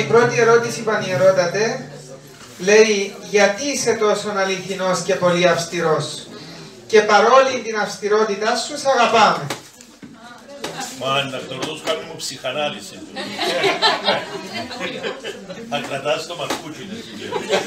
πρώτη ερώτηση, Πανιερότατε, λέει γιατί είσαι τόσο αληθινός και πολύ αυστηρός και παρόλη την αυστηρότητά σου, σ' αγαπάμε. Μα να δοσκαλούς κάνει μου ψυχανάλυση. Θα κρατάς το μαρκούτσι, είναι συγκεκριμένο.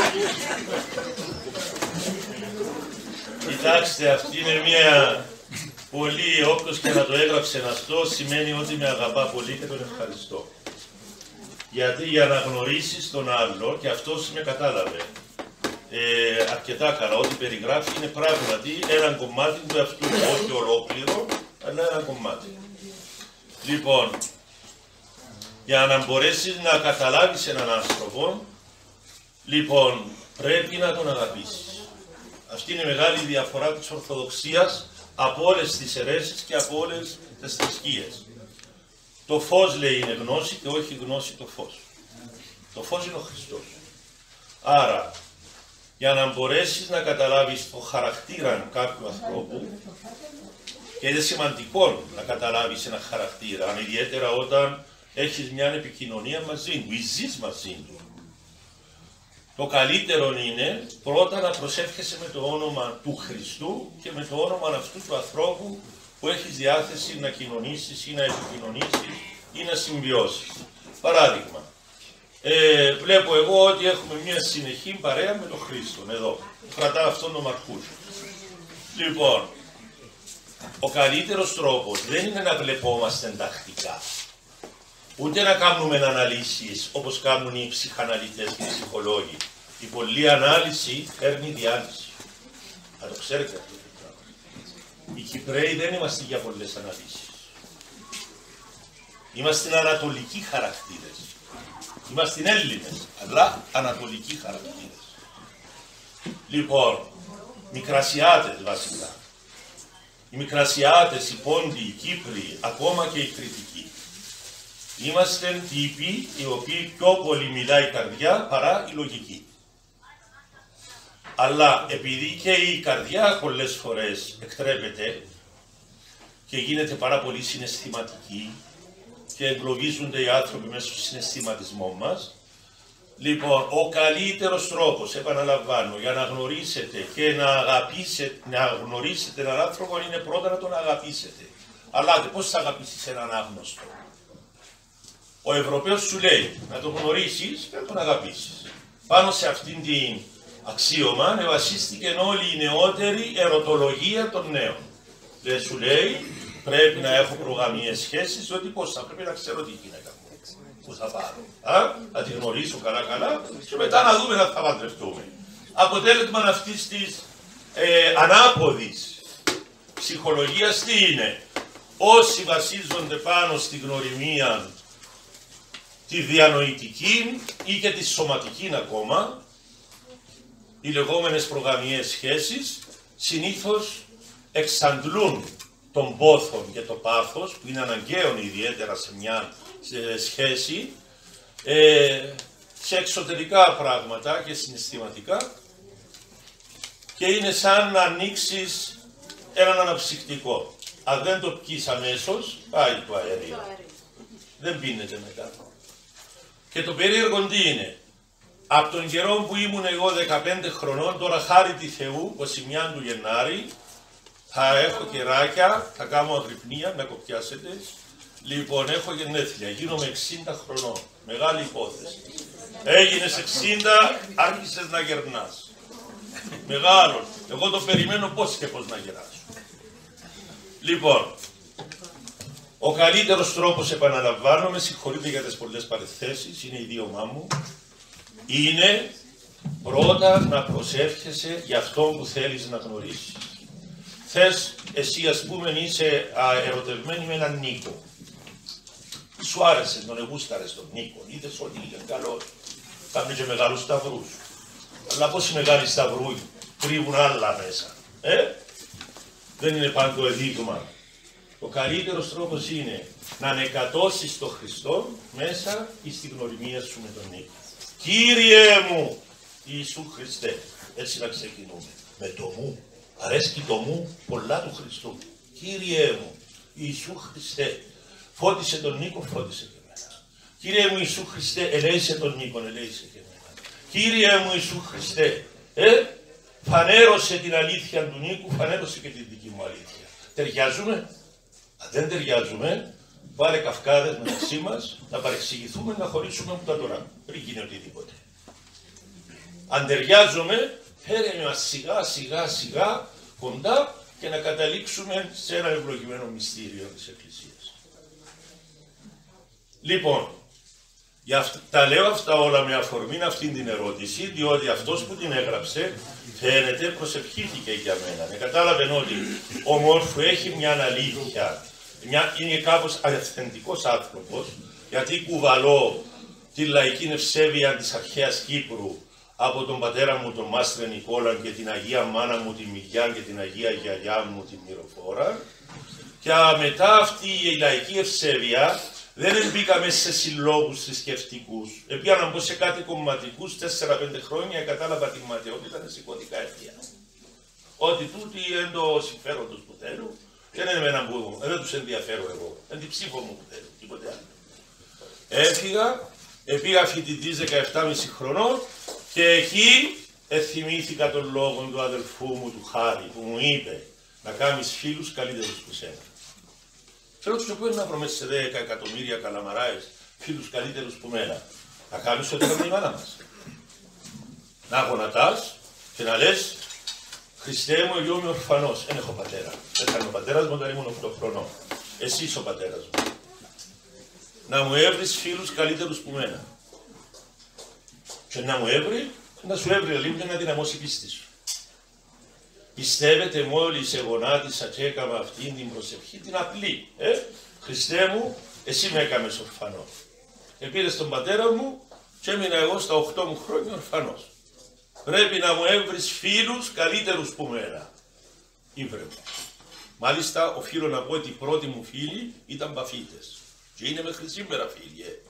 Κοιτάξτε, αυτή είναι μια πολύ, όποιος και να το έγραψε αυτό, σημαίνει ότι με αγαπά πολύ και τον ευχαριστώ. Γιατί για να γνωρίσεις τον άλλο, και αυτός με κατάλαβε αρκετά καλά, ό,τι περιγράφει είναι πράγματι ένα κομμάτι του εαυτού, όχι ολόκληρο, αλλά ένα κομμάτι. Λοιπόν, για να μπορέσεις να καταλάβεις έναν άνθρωπο, λοιπόν, πρέπει να τον αγαπήσεις. Αυτή είναι η μεγάλη διαφορά της Ορθοδοξίας από όλες τις αιρέσεις και από όλες τις θρησκείες. Το φως, λέει, είναι γνώση και όχι γνώση το φως. Το φως είναι ο Χριστός. Άρα, για να μπορέσεις να καταλάβεις το χαρακτήρα κάποιου ανθρώπου, και είναι σημαντικό να καταλάβεις ένα χαρακτήρα, ιδιαίτερα όταν έχεις μια επικοινωνία μαζί του ή ζεις μαζί του. Το καλύτερο είναι πρώτα να προσεύχεσαι με το όνομα του Χριστού και με το όνομα αυτού του ανθρώπου που έχεις διάθεση να κοινωνήσεις ή να επικοινωνήσεις ή να συμβιώσεις. Παράδειγμα, βλέπω εγώ ότι έχουμε μια συνεχή παρέα με τον Χρήστο, εδώ. Κρατάω αυτόν τον μαρκούζο. Λοιπόν, ο καλύτερος τρόπος δεν είναι να βλεπόμαστε τακτικά, ούτε να κάνουμε αναλύσεις όπως κάνουν οι ψυχαναλυτές και οι ψυχολόγοι. Η πολλή ανάλυση φέρνει διάλυση. Θα το ξέρετε αυτό το πράγμα. Οι Κυπραίοι δεν είμαστε για πολλές αναλύσεις. Είμαστε ανατολικοί χαρακτήρες. Είμαστε Έλληνες, αλλά ανατολικοί χαρακτήρες. Λοιπόν, Μικρασιάτες βασικά. Οι Μικρασιάτες, οι Πόντιοι, οι Κύπροι, ακόμα και οι Κρητικοί. Είμαστε τύποι οι οποίοι πιο πολύ μιλάει η καρδιά παρά η λογική. Αλλά επειδή και η καρδιά πολλές φορές εκτρέπεται και γίνεται πάρα πολύ συναισθηματική και εγκλωβίζονται οι άνθρωποι μέσα στο συναισθηματισμό μας, λοιπόν, ο καλύτερος τρόπος, επαναλαμβάνω, για να γνωρίσετε και να γνωρίσετε έναν άνθρωπο είναι πρώτα να τον αγαπήσετε. Αλλά πώς θα αγαπήσεις έναν άγνωστο? Ο Ευρωπαίος σου λέει να τον γνωρίσεις και να τον αγαπήσεις. Πάνω σε αυτήν την αξίωμα βασίστηκε όλη η νεότερη ερωτολογία των νέων. Δεν σου λέει πρέπει να έχω προγαμιές σχέσεις, διότι πώς θα πρέπει να ξέρω τι γυναίκα μου. Πού θα πάρω, να τη γνωρίσω καλά και μετά να δούμε αν θα παντρευτούμε. Αποτέλεσμα αυτής της ανάποδης ψυχολογίας τι είναι? Όσοι βασίζονται πάνω στη γνωριμία τη διανοητική ή και τη σωματική ακόμα, οι λεγόμενες προγαμιές σχέσεις, συνήθως εξαντλούν τον πόθο και το πάθος, που είναι αναγκαίο ιδιαίτερα σε μια σχέση, σε εξωτερικά πράγματα και συναισθηματικά, και είναι σαν να ανοίξεις έναν αναψυκτικό. Αν δεν το πιείς αμέσως, πάει το αέριο. Δεν πίνεται μετά. Και το περίεργο τι είναι? Από τον καιρό που ήμουν εγώ 15 χρονών, τώρα χάρη τη Θεού, 21 του Γενάρη, θα έχω κεράκια, θα κάνω αγρυπνία, να κοπιάσετε. Λοιπόν, έχω γενέθλια, γίνομαι 60 χρονών. Μεγάλη υπόθεση. Έγινες 60, άρχισες να γερνάς. Μεγάλο. Εγώ το περιμένω πώς και πώς να γεράσω. Λοιπόν, ο καλύτερος τρόπος, επαναλαμβάνω, με συγχωρείτε για τις πολλές παρεθέσεις, είναι η ιδιωμά μου, είναι πρώτα να προσεύχεσαι για αυτό που θέλεις να γνωρίσεις. Θες, εσύ ας πούμε είσαι ερωτευμένη με έναν Νίκο. Σου άρεσε, τον εγούσταρες τον Νίκο, είδες ότι είναι καλός. Κάνε και μεγάλους σταυρούς. Αλλά πόσοι μεγάλοι σταυρού κρύβουν άλλα μέσα. Δεν είναι πάντο εδείγμα. Ο καλύτερος τρόπος είναι να ανεκατώσεις τον Χριστό μέσα στη γνωριμία σου με τον Νίκο. Κύριε μου, Ιησού Χριστέ, έτσι να ξεκινούμε. Με το μου, αρέσκει το μου πολλά του Χριστού. Κύριε μου, Ιησού Χριστέ, φώτισε τον Νίκο, φώτισε και εμένα. Κύριε μου Ιησού Χριστέ, ελέησε τον Νίκον, ελέησε και εμένα. Κύριε μου Ιησού Χριστέ, φανέρωσε την αλήθεια του Νίκου, φανέρωσε και την δική μου αλήθεια. Ταιριάζουμε? Αν δεν ταιριάζουμε, βάλε καυκάδες μεταξύ μας, να παρεξηγηθούμε, να χωρίσουμε από τα τώρα. Πριν γίνει οτιδήποτε. Αν ταιριάζουμε, φέρε μας σιγά σιγά κοντά και να καταλήξουμε σε ένα ευλογημένο μυστήριο της Εκκλησίας. Λοιπόν, τα λέω αυτά όλα με αφορμή αυτήν την ερώτηση, διότι αυτός που την έγραψε φαίνεται προσευχήθηκε για μένα. Κατάλαβε ότι ο Μόρφου έχει μια αλήθεια, είναι κάπως αυθεντικός άνθρωπος, γιατί κουβαλώ τη λαϊκή ευσέβεια της αρχαίας Κύπρου από τον πατέρα μου τον Μάστρε Νικόλα και την Αγία Μάνα μου τη Μυγιά και την Αγία Γιαγιά μου τη Μυροφόρα, και μετά αυτή η λαϊκή ευσέβεια δεν μπήκαμε σε συλλόγους θρησκευτικούς. Έπιανα να μπω σε κάτι κομματικούς 4-5 χρόνια, κατάλαβα τη ματαιότητα, τα σηκώτηκα αιτία. Ότι τούτοι είναι το συμφέρον τους που θέλουν, δεν είναι εμένα που δεν τους ενδιαφέρω εγώ. Είναι την ψήφο μου που θέλουν, τίποτε άλλο. Έφυγα, πήγα φοιτητής 17,5 χρονών και εκεί θυμήθηκα τον λόγο του αδελφού μου του Χάρη που μου είπε να κάνεις φίλους καλύτερους που σένα. Θέλω τους οποίους να βρω μέσα σε 10 εκατομμύρια καλαμαράες φίλους καλύτερους που μένα. Να κάνεις ό,τι έκανε η μάνα μας. Να γονατάς και να λες Χριστέ μου, εγώ είμαι ορφανός. Δεν έχω πατέρα. Έκανε ο πατέρας μου όταν ήμουν 8 χρονών. Εσύ είσαι ο πατέρας μου. Να μου έβρεις φίλους καλύτερους που μένα. Και να μου έβρει, να σου έβρει λίγο και να δυναμώσει η πίστη σου. Πιστεύετε μόλις εγωνάτισα και έκανα αυτήν την προσευχή, την απλή. Χριστέ μου, εσύ με έκαμες ορφανό. Επήρες τον πατέρα μου και έμεινα εγώ στα 8 μου χρόνια ορφανός. Πρέπει να μου έβρεις φίλους καλύτερους που μένα. Ήβρε μου. Μάλιστα, οφείλω να πω ότι οι πρώτοι μου φίλοι ήταν παφίτες. Και είναι μέχρι σήμερα φίλοι.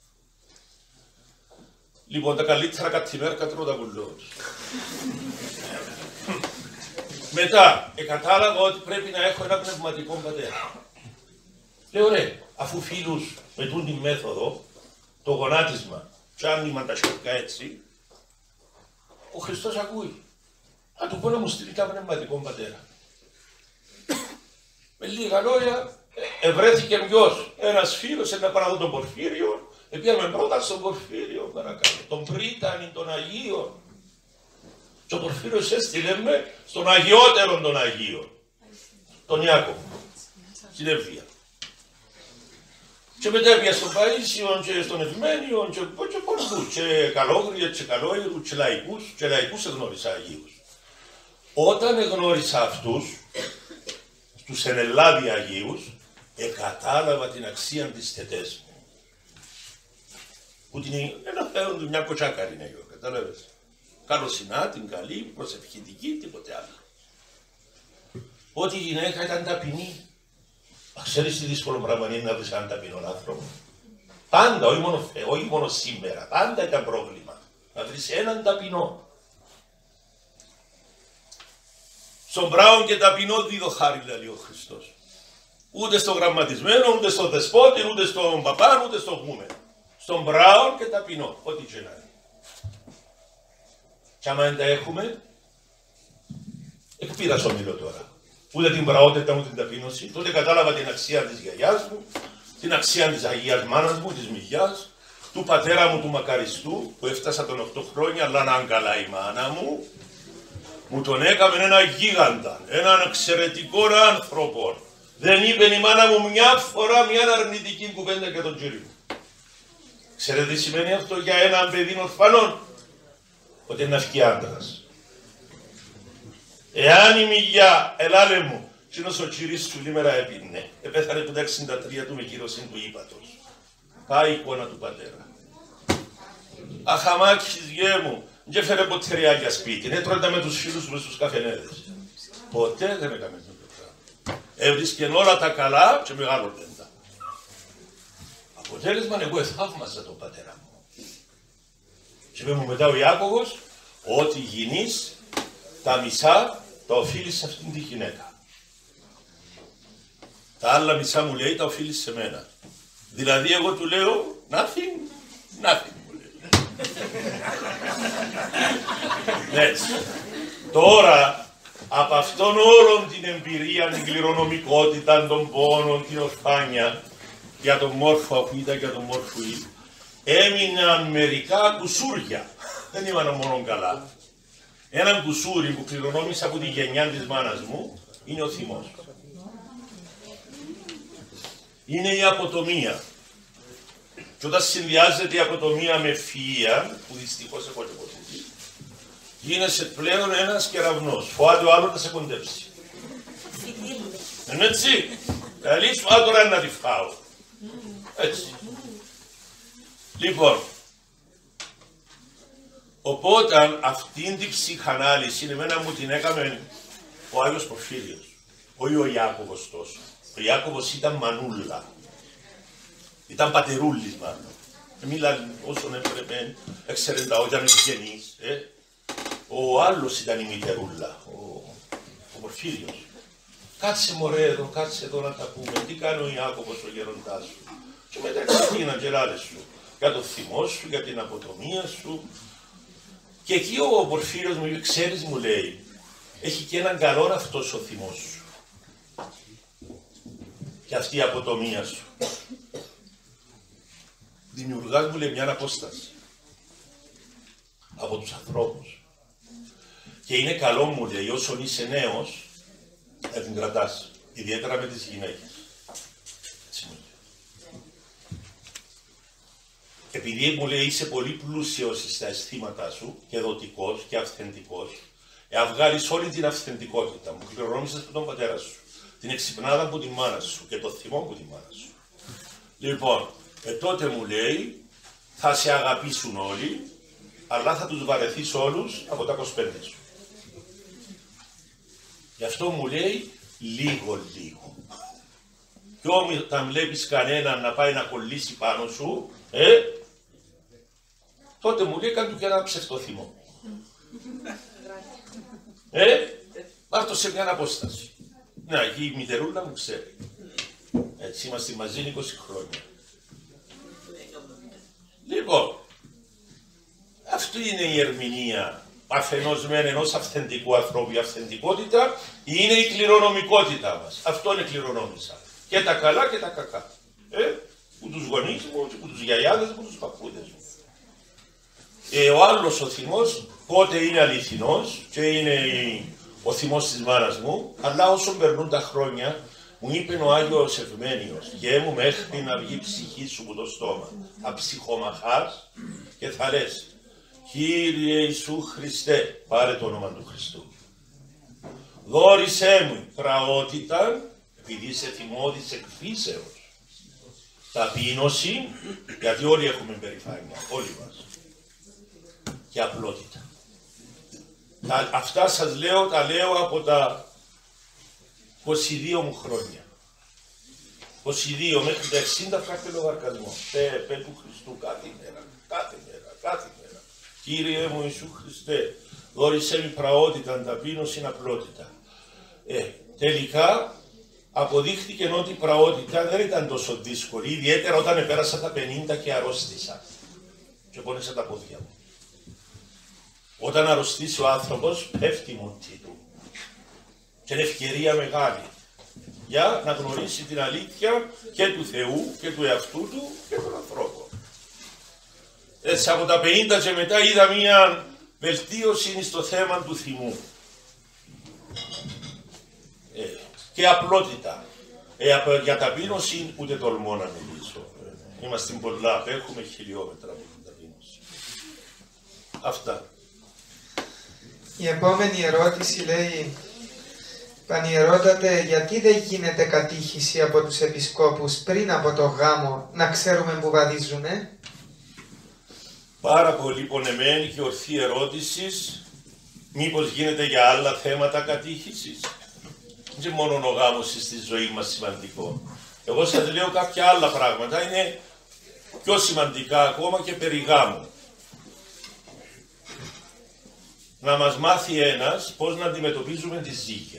Λοιπόν, τα καλύτερα κατημέρκα τρώω τα κουλό τους. Μετά, κατάλαβα ότι πρέπει να έχω ένα πνευματικό πατέρα. Λέω ρε, αφού φίλους με τούν τη μέθοδο, το γονάτισμα, και άνοιγμα τα σιωπικά έτσι, ο Χριστός ακούει. Θα του πω να μου στείλει ένα πνευματικό πατέρα. Με λίγα λόγια, ευρέθηκε ποιος, ένας φίλος, ένα παράδο τον Πορφύριο, πήγαμε πρώτα στον Πορφύριο, παρακαλώ, τον Πρίτανη, τον Αγίο. Και ο Πορφύριος έστειλε με στον Αγιότερο των Αγίων, τον Ιάκωβο, στην Εύβοια. Και μετά έπια στον Παΐσιον και στον Ευμένιον και πολλούς, και καλόγριες και καλόιρους και λαϊκούς εγνώρισα Αγίους. Όταν εγνώρισα αυτούς, τους ενελλάδη Αγίους, κατάλαβα την αξία της θετές μου. Που την εναφέρουν του μια κοτσάκαρη είναι, κατάλαβες. Καλοσυνά, την καλή, προσευχητική, τίποτε άλλο. Ότι η γυναίκα ήταν ταπεινή. Ξέρεις τι δύσκολο πράγμα είναι να βρεις έναν ταπεινό άνθρωπο. Πάντα, όχι μόνο σήμερα, πάντα ήταν πρόβλημα. Να βρεις έναν ταπεινό. Στον πράον και ταπεινό δίδω χάρη, λέει ο Χριστός. Ούτε στο γραμματισμένο, ούτε στο δεσπότη, ούτε στον παπάν, ούτε στο γούμενο. Στον πράον και ταπεινό, ό,τι και να είναι. Και άμα δεν τα έχουμε, εκπείρας ομιλώ τώρα. Ούτε την πραότητα, ούτε την ταπείνωση, τότε κατάλαβα την αξία της γιαγιάς μου, την αξία της Αγίας Μάνας μου, της Μυγιάς, του πατέρα μου του Μακαριστού, που έφτασα των 8 χρόνια, αλλά να αγκαλά η μάνα μου, μου τον έκαμε ένα γίγαντα, έναν εξαιρετικό άνθρωπο. Δεν είπε η μάνα μου μια φορά μια αρνητική κουβέντα για τον κύριο. Ξέρετε τι σημαίνει αυτό για έναν παιδί ορφανών? Ότι είναι αυκή άντρας. Εάν η Μυγιά, ελάλε μου, κοινός ο κύρις σου λίμερα έπινε, επέθανε που τα 63 του με κύρωσιν του ύπατος. Πάει η εικόνα του πατέρα. Αχαμάκης γέ μου, δεν φέρε ποτέ ρεάκια σπίτι, έτρωγε με τους φίλους μου στους καφενέδες. Ποτέ δεν έκαμε αυτό το πράγμα. Έβρισκεν όλα τα καλά και μεγάλωνε τα. Αποτέλεσμα, εγώ εθαύμαζα τον πατέρα μου. Και είπε μου μετά ο Ιάκωβος ότι γυνείς τα μισά τα οφείλεις σε αυτήν τη γυναίκα. Τα άλλα μισά μου λέει τα οφείλεις σε μένα. Δηλαδή εγώ του λέω Nothing, nothing. Έτσι. Τώρα, από αυτόν όλον την εμπειρία, την κληρονομικότητα, τον πόνο, την ορφάνεια, για τον μόρφο αφήτα και τον μόρφο ή, έμειναν μερικά κουσούρια. Δεν ήμουν μόνο καλά. Έναν κουσούρι που κληρονόμησα από τη γενιά της μάνας μου είναι ο θυμός. Είναι η αποτομία. Και όταν συνδυάζεται η αποτομία με ευφυΐα, που δυστυχώς έχω και ποτέ, γίνεσαι πλέον ένας κεραυνός. Φοβάται ο άλλος να σε κοντέψει. Είναι έτσι. Καλή σου, τώρα να τη φάω. Έτσι. Λοιπόν, οπότε αυτήν την ψυχανάλυση εμένα μου την έκαμε ο Άγιος Πορφύριος, όχι ο Ιάκωβος τόσο. Ο Ιάκωβος ήταν μανούλα. Ήταν πατερούλης μάλλον. Μίλαν όσον έπρεπε, έξερε τα όγια με τους γενείς. Ο άλλος ήταν η μητερούλα, ο Πορφύριος. Κάτσε μωρέ εδώ, κάτσε εδώ να τα πούμε. Τι κάνει ο Ιάκωβος ο γεροντάς σου. Και μετά ξεκίναν γεράδες σου. Για το θυμό σου, για την αποτομία σου. Και εκεί ο Πορφύριος μου είπε, ξέρεις μου λέει, έχει και έναν καλό αυτός ο θυμός σου. Και αυτή η αποτομία σου. Δημιουργάς μου λέει μια απόσταση από τους ανθρώπους. Και είναι καλό μου λέει όσον είσαι νέος να την κρατάς, ιδιαίτερα με τις γυναίκες. Έτσι μου λέει. Επειδή μου λέει είσαι πολύ πλούσιος στα αισθήματά σου και δοτικός και αυθεντικός, βγάλεις όλη την αυθεντικότητα μου, κληρονόμησες από τον πατέρα σου, την εξυπνάδα από τη μάνα σου και το θυμό από τη μάνα σου. Λοιπόν, τότε μου λέει, θα σε αγαπήσουν όλοι, αλλά θα τους βαρεθείς όλους από τα 25 σου. Γι' αυτό μου λέει, λίγο. Και όταν βλέπεις κανέναν να πάει να κολλήσει πάνω σου, τότε μου λέει, κάνε του και ένα ψευτοθύμο. Πάρ' το σε μια απόσταση. Να, η μητερούλα μου ξέρει. Έτσι είμαστε μαζί 20 χρόνια. Λοιπόν, αυτή είναι η ερμηνεία αφενός μεν ενός αυθεντικού ανθρώπου. Η αυθεντικότητα είναι η κληρονομικότητα μας. Αυτό είναι κληρονόμησα. Και τα καλά και τα κακά. Που τους γονείς μου, που τους γιαγιάδες μου, τους παππούδες μου. Ο άλλος ο θυμός πότε είναι αληθινός και είναι ο θυμός της μάνας μου, αλλά όσο περνούν τα χρόνια, μου είπε ο Άγιος Ευμένιος, γε μου μέχρι να βγει η ψυχή σου από το στόμα, αψυχομαχάς και θα λες, Κύριε Ιησού Χριστέ, πάρε το όνομα του Χριστού. Δώρισέ μου πραότητα, επειδή είσαι θυμώδης εκφύσεως, ταπείνωση, γιατί όλοι έχουμε περηφάνεια, όλοι μας, και απλότητα. Αυτά σας λέω, τα λέω από τα 22 μου χρόνια. 22 μέχρι τα 60 κάθε λογαριασμό. Πέ του Χριστού κάθε μέρα. Κύριε μου Ιησού Χριστέ, δώρισέ μου πραότητα, ταπείνωση, απλότητα. Τελικά αποδείχθηκε ότι η πραότητα δεν ήταν τόσο δύσκολη, ιδιαίτερα όταν πέρασα τα 50 και αρρώστησα και πόνεσα τα πόδια μου. Όταν αρρωστήσει ο άνθρωπος, πέφτει η μουτή του. Και είναι ευκαιρία μεγάλη για να γνωρίσει την αλήθεια και του Θεού και του εαυτού του και των ανθρώπων. Έτσι από τα 50 και μετά είδα μία βελτίωση στο θέμα του θυμού. Και απλότητα. Για ταπείνωση ούτε τολμώ να μιλήσω. Είμαστε πολλά, απέχουμε χιλιόμετρα από την ταπείνωση. Αυτά. Η επόμενη ερώτηση λέει, Πανιερότατε, γιατί δεν γίνεται κατήχηση από τους επισκόπους πριν από το γάμο, να ξέρουμε που βαδίζουμε? Πάρα πολύ πονεμένη και ορθή ερώτηση. Μήπως γίνεται για άλλα θέματα κατήχησης? Δεν είναι μόνο ο γάμος στη ζωή μας σημαντικό. Εγώ σας λέω κάποια άλλα πράγματα, είναι πιο σημαντικά ακόμα και περί γάμου. Να μας μάθει ένας πώς να αντιμετωπίζουμε τη ζύγια.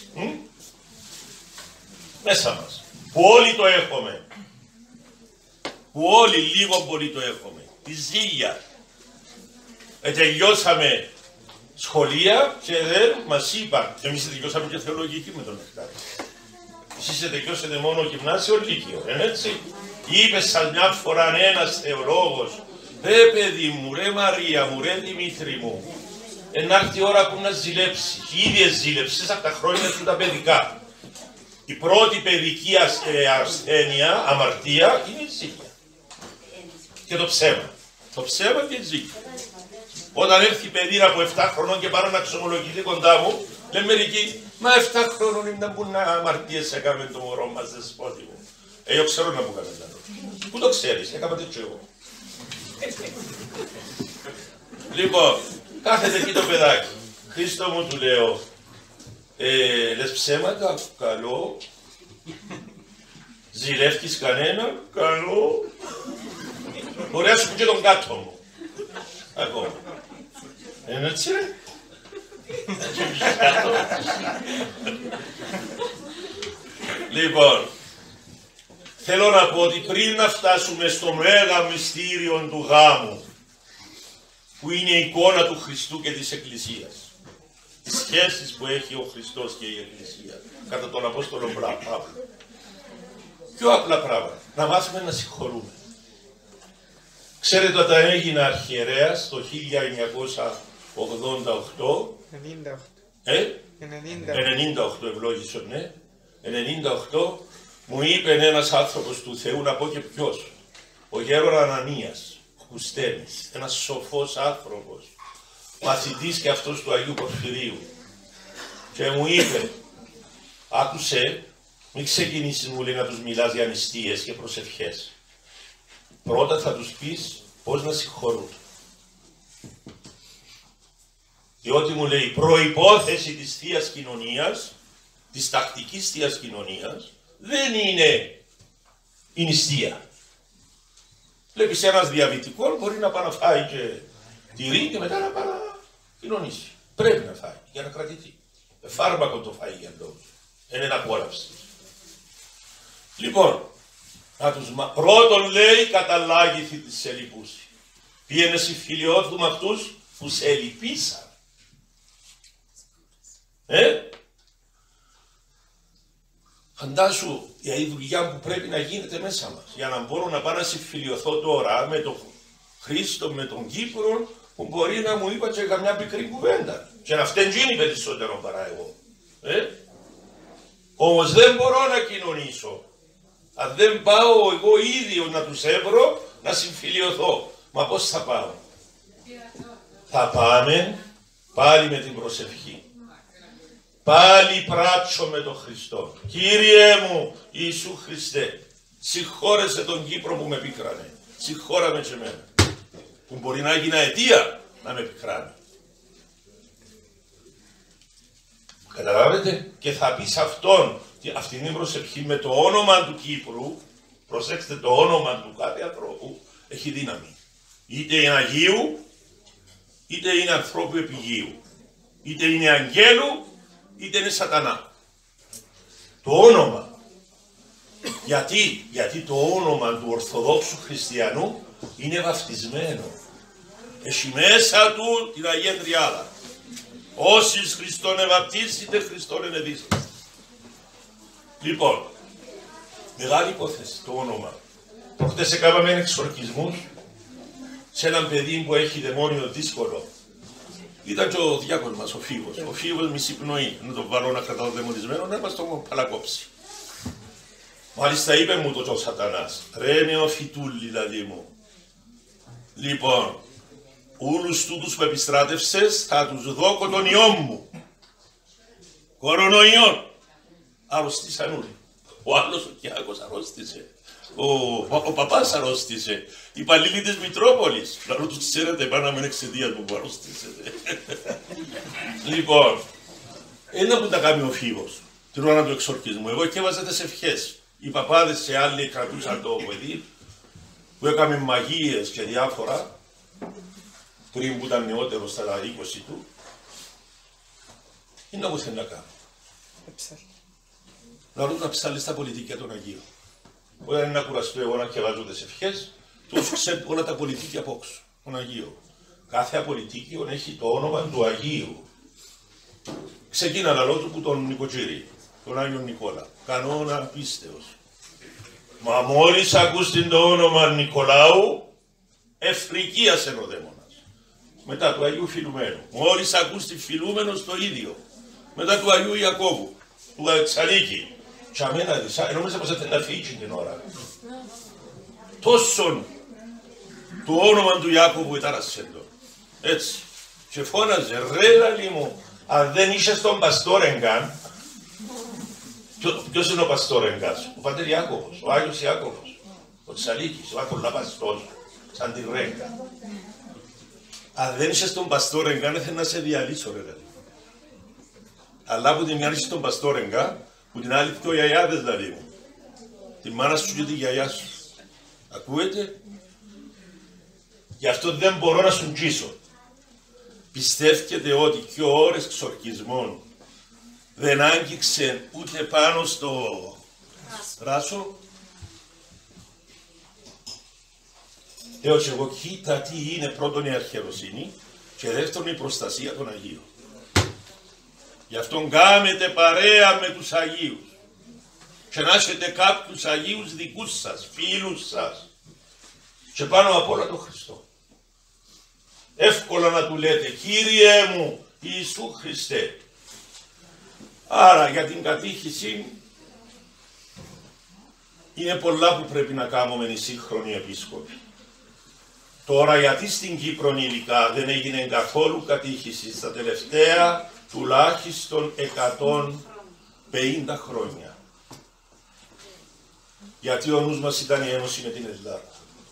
Μέσα μας. Που όλοι το έχουμε. που όλοι λίγο πολύ το έχουμε. Τη ζήλια. Τελειώσαμε σχολεία και δεν μας είπαν. Εμείς τελειώσαμε και θεολογική με τον Νεκτάρη. Εσείς τελειώσετε μόνο γυμνάσιο λύκειο, δεν έτσι. Είπε σας μια φορά ένας θεολόγος, ρε παιδί μου, ρε Μαρία μου, ρε Δημήτρη μου, να έρθει η ώρα που να ζηλέψει. Και οι ίδιες ζήλεψες από τα χρόνια του τα παιδικά. Η πρώτη παιδική ασθένεια, αμαρτία, είναι η ζήλια. Και το ψέμα. Το ψέμα και η ζήλια. Όταν έρθει παιδί από 7 χρονών και πάρω να ξομολογηθεί κοντά μου, λένε μερικοί, μα 7 χρονών ήταν που να αμαρτίες έκαμε το μωρό μας, δεσπότη μου. Εγώ ξέρω να μου κάνετε άλλο. Πού το ξέρεις, έκαμε τέτοιο εγώ. Λοιπόν, κάθεται εκεί το παιδάκι. Χρήστο μου, του λέω, λες ψέματα, καλό. Ζηλεύκεις κανέναν, καλό. Ωραία σου που και τον κάτω μου. Ακόμα. Είναι έτσι ρε. Λοιπόν, θέλω να πω ότι πριν να φτάσουμε στο μέγα μυστήριο του γάμου, που είναι η εικόνα του Χριστού και της Εκκλησίας, τις σχέσεις που έχει ο Χριστός και η Εκκλησία, κατά τον Απόστολο Παύλο, πιο απλά πράγματα, να μάθουμε να συγχωρούμε. Ξέρετε όταν έγινα αρχιερέας το 1988, 98 ευλόγησον, ναι, 98, μου είπε ένας άνθρωπος του Θεού, να πω και ποιος, ο γέρος Ανανίας, ο Κουστέμης, ένας σοφός άνθρωπος, μαθητής και αυτός του Αγίου Πορφυρίου, και μου είπε, άκουσε, μην ξεκινήσεις, μου λέει, να τους μιλάς για νηστείες και προσευχές. Πρώτα θα τους πεις πώς να συγχωρούν. Διότι μου λέει, προϋπόθεση της Θείας Κοινωνίας, της τακτικής Θείας Κοινωνίας, δεν είναι η νηστεία. Βλέπεις ένας διαβητικό μπορεί να πάει να φάει και τυρί και μετά να πάει να κοινωνήσει. Πρέπει να φάει για να κρατηθεί. Φάρμακο το φάει για αυτό. Είναι ένα απόλαυση. Λοιπόν, πρώτον λέει καταλάγηθη τη σε λυπούση. Πήγαινε συμφιλιώθου με αυτούς που σε λυπήσαν. Φαντάσου για η δουλειά που πρέπει να γίνεται μέσα μας. Για να μπορώ να πάω να συμφιλιωθώ τώρα με τον Χρήστο, με τον Κύπρο, που μπορεί να μου είπα και καμιά πικρή κουβέντα. Και να φτεντζίνει περισσότερο παρά εγώ. Όμως δεν μπορώ να κοινωνήσω. Αν δεν πάω εγώ ίδιος να τους έβρω, να συμφιλιωθώ. Μα πώς θα πάω? Θα πάμε πάλι με την προσευχή. Πάλι πράτσω με τον Χριστό. Κύριε μου Ιησού Χριστέ, συγχώρεσε τον Κύπρο που με πίκρανε. Συγχώραμε και εμένα. Που μπορεί να γίνει αιτία να με πικράνε. Καταλάβετε? Και θα πεις αυτόν, αυτή είναι η προσευχή με το όνομα του Κύπρου. Προσέξτε, το όνομα του κάθε ανθρώπου έχει δύναμη. Είτε είναι Αγίου, είτε είναι ανθρώπου επιγείου. Είτε είναι αγγέλου, είτε είναι σατανά. Το όνομα. Γιατί το όνομα του Ορθοδόξου Χριστιανού είναι βαφτισμένο. Έχει μέσα του την Αγία Τριάδα. Όσοι Χριστόν ευαπτίσετε, Χριστόν ενεδίσετε. Λοιπόν, μεγάλη υπόθεση το όνομα. Προχτές έκαναμε εξορκισμούς σε έναν παιδί που έχει δαιμόνιο δύσκολο. Ήταν και ο διάκονος μας, ο Φίβος. Ο Φίβος μισή πνοή. Να τον βάλω να κρατάω δαιμονισμένο, να μας το παλακόψει. Μάλιστα είπε μου το σατανάς, ρε νεοφυτούλη δηλαδή μου. Λοιπόν, όλους τούτους που επιστράτευσες θα τους δώκω τον ιό μου. Κορονοϊόν. Αρρωστήσαν όλοι. Ο άλλος ο Κιάκος αρρώστησε. Ο παπάς αρρώστησε. Οι υπαλλήλοι της Μητρόπολης. Λαρού τους ξέρετε πάνω με εξαιτία του που αρρώστησετε. Λοιπόν, ένα που τα κάνει ο Φίβος, την ώρα του εξορκισμού. Εγώ και έβαζα τις ευχές. Οι παπάδες σε άλλοι κρατούσαν το παιδί, που έκαμε μαγείες και διάφορα, πριν που ήταν νεότερο στα 20 του. Είναι όπως θέλει να κάνω. Λαρού να ψάλει στα πολιτικά των Αγίων. όταν είναι να κουραστώ εγώ να διαβάζω τις ευχές, τους ξέρουν όλα τα πολιτική απόξω, τον Αγίο. Κάθε απολυτίκιο έχει το όνομα του Αγίου. Ξεκίνα λαλό του που τον νοικοκύρη, τον Άγιο Νικόλα. Κανόνα πίστεως. Μα μόλις ακούς το όνομα Νικολάου, ευφρικίασε ο δαίμονας. Μετά του Αγίου Φιλουμένου. Μόλις ακούς τη Φιλούμενος το ίδιο. Μετά του Αγίου Ιακώβου, του Τσαλίκη. Και αμένα νόμιζα πως θα φύγει την ώρα. Τόσον το όνομα του Ιάκωβου ετάρασε το. Έτσι. Και φώναζε, ρε λαλί μου, αν δεν είσαι στον Παστόρεγκαν. Ποιος είναι ο Παστόρεγκας? Ο Πατέρ Ιάκωβος, ο Άγιος Ιάκωβος, ο Τσαλίκης, ο Άκολα Παστός, σαν τη Ρέγκα. Αν δεν είσαι στον Παστόρεγκα, δεν να σε διαλύσω, ρε δηλαδή. Αλλά που την μια είσαι στον Παστόρεγκα, που την άλλη πιο γιαγιάδες δηλαδή μου. Τη μάνα σου και τη γιαγιά σου. Ακούετε? Γι' αυτό δεν μπορώ να σου τζίσω. Πιστεύετε ότι και ώρες ξορκισμών δεν άγγιξε ούτε πάνω στο ράσο? Έως εγώ κοίτα τι είναι πρώτον η αρχαιοσύνη και δεύτερον η προστασία των Αγίων. Γι' αυτόν κάμετε παρέα με τους Αγίους και να έχετε κάποιους Αγίους δικούς σας, φίλους σας και πάνω απ' όλα τον Χριστό. Εύκολα να του λέτε Κύριε μου Ιησού Χριστέ. Άρα για την κατήχηση είναι πολλά που πρέπει να κάνουμε οι σύγχρονοι επίσκοποι. Τώρα γιατί στην Κύπρο υλικά δεν έγινε καθόλου κατήχηση στα τελευταία τουλάχιστον 150 χρόνια. Γιατί ο νους μας ήταν η ένωση με την Ελλάδα.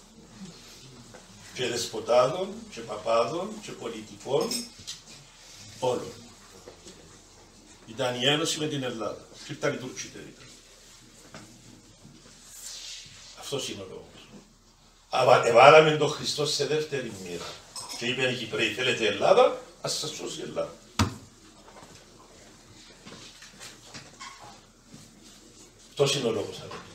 Και δεσποτάδων, και παπάδων, και πολιτικών, όλων. Ήταν η ένωση με την Ελλάδα. Και ήταν οι Τούρκοι τελικά. Αυτός είναι ο λόγος. Εβάλαμε τον Χριστό σε δεύτερη μοίρα. Και είπαν οι Κυπραίοι, θέλετε Ελλάδα, ας σας σώσει η Ελλάδα. Αυτός είναι ο λόγος.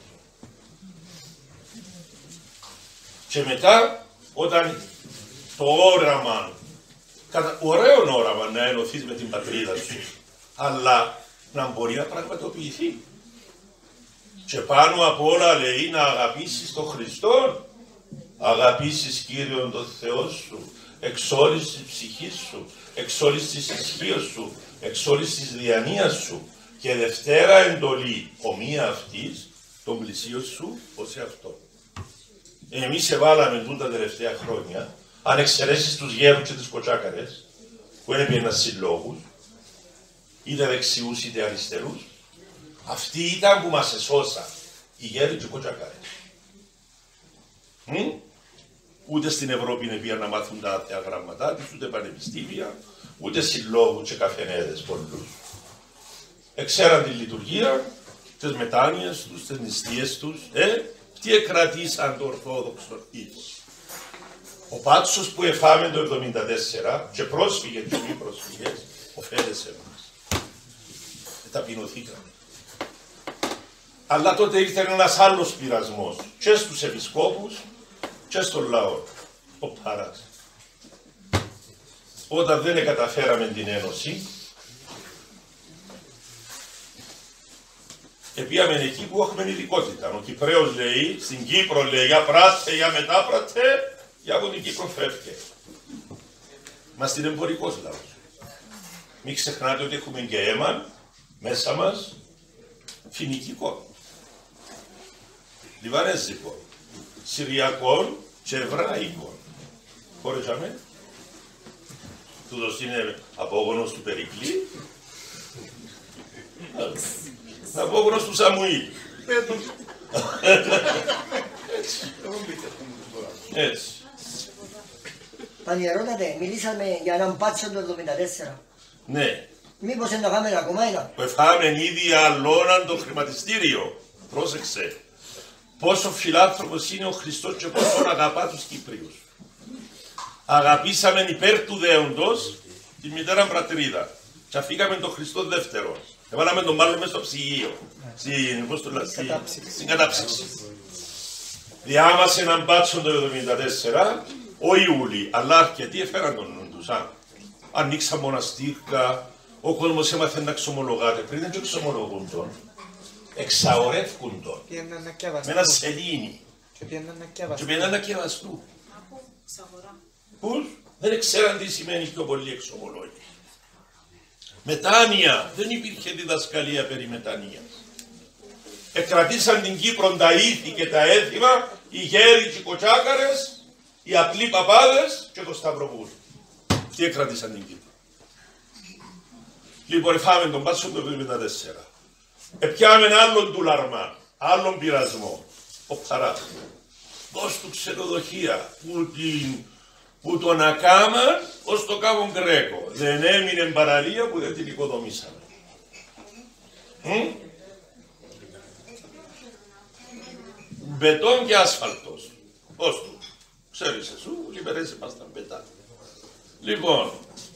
Και μετά, όταν το όραμα, ωραίο όραμα να ενωθείς με την πατρίδα σου, αλλά να μπορεί να πραγματοποιηθεί. Και πάνω απ' όλα λέει να αγαπήσεις τον Χριστό, αγαπήσεις Κύριον τον Θεό σου, εξ όλης της ψυχής σου, εξ όλης της ισχύως σου, εξ όλης της διανοίας σου. Και δευτέρα εντολή, ομοία αυτής, τον πλησίον σου ως εαυτό. Εμείς εβάλαμε τα τελευταία χρόνια, αν εξαιρέσεις τους γέρους και τις κοτσάκαρες, που δεν έπαιρναν συλλόγους, είτε δεξιούς είτε αριστερούς, αυτοί ήταν που μας εσώσαν, οι γέροι και οι κοτσάκαρες. Ούτε στην Ευρώπη είναι πια να μάθουν τα γραμματά τους, ούτε πανεπιστήμια, ούτε συλλόγους και καφενέδες πολλούς. Εξέραν τη λειτουργία, τις μετάνοιες τους, τις νηστείες τους, τι εκρατήσαν το Ορθόδοξο ήθος. Ο Πάτσος που εφάμε το 1974 και πρόσφυγε και μη πρόσφυγες, οφέλεσε μας. Ταπεινωθήκαμε. Αλλά τότε ήρθε ένας άλλος πειρασμός και στους επισκόπους και στον λαό. Ο Παράς. Όταν δεν καταφέραμε την ένωση, επίαμε εκεί που έχουμε ειδικότητα. Ο Κυπραίος λέει, στην Κύπρο λέει, για πράστε, για μετάπρατε, για από την Κύπρο φεύγε. Μας είναι εμπορικός λαός. Μην ξεχνάτε ότι έχουμε και αίμα μέσα μας φοινικικό, λιβανέζικο, συριακό και εβραϊκό. Χωρίσαμε. Τούτος είναι απόγονος του Περικλή. Απόγονος του Σαμουήλ. Έτσι. Πανιερότατε, μιλήσαμε για έναν Πάτσο το 1974. Ναι. Μήπως δεν το είχαμε ακόμα ένα. Που εφάμε ήδη αλλώναν το χρηματιστήριο. Πρόσεξε. Πόσο φιλάνθρωπος είναι ο Χριστός και πόσο αγαπά τους Κύπριους. Αγαπήσαμε υπέρ του δέοντος τη μητέρα πρατρίδα. Και αφήκαμε τον Χριστό δεύτερο. Έβαλαμε τον μάλλον μέσα στο ψυγείο. Στην κατάψυξη. Διάμασε έναν μπάτσο το 1974, ο Ιούλη, αλλά αρκετοί έφεραν τον νου τους. Ανοίξαν μοναστήρια, ο κόσμος έμαθε να ξομολογάται. Πριν δεν ξομολογούν τον, εξαορεύκουν τον. Με ένα σελήνη. Και πήγαιναν να κεβαστούν. Πώς? Δεν ξέραν τι σημαίνει πιο πολύ εξομολόγηση. Μετάνοια. Δεν υπήρχε διδασκαλία περί μετανοίας. Εκρατήσαν την Κύπρο τα ήθη και τα έθιμα, οι γέροι και οι κοτσάκαρες, οι απλοί παπάδες και το Σταυροβούρ. Τι εκρατήσαν την Κύπρο. Λοιπόν, εφάμε τον Πάτσο το 1974. Επιάμε άλλον του Λαρμά, άλλον πειρασμό. Ο Ψαράς. Δώσ' του ξενοδοχεία που τον ακάμαν ως το κάβον Γκρέκο. Δεν έμεινε παραλία που δεν την οικοδομήσαμε. Μπετόν και άσφαλτος. Πώς του. Ξέρεις εσύ, λιπερές ήμασταν μπετά. Λοιπόν,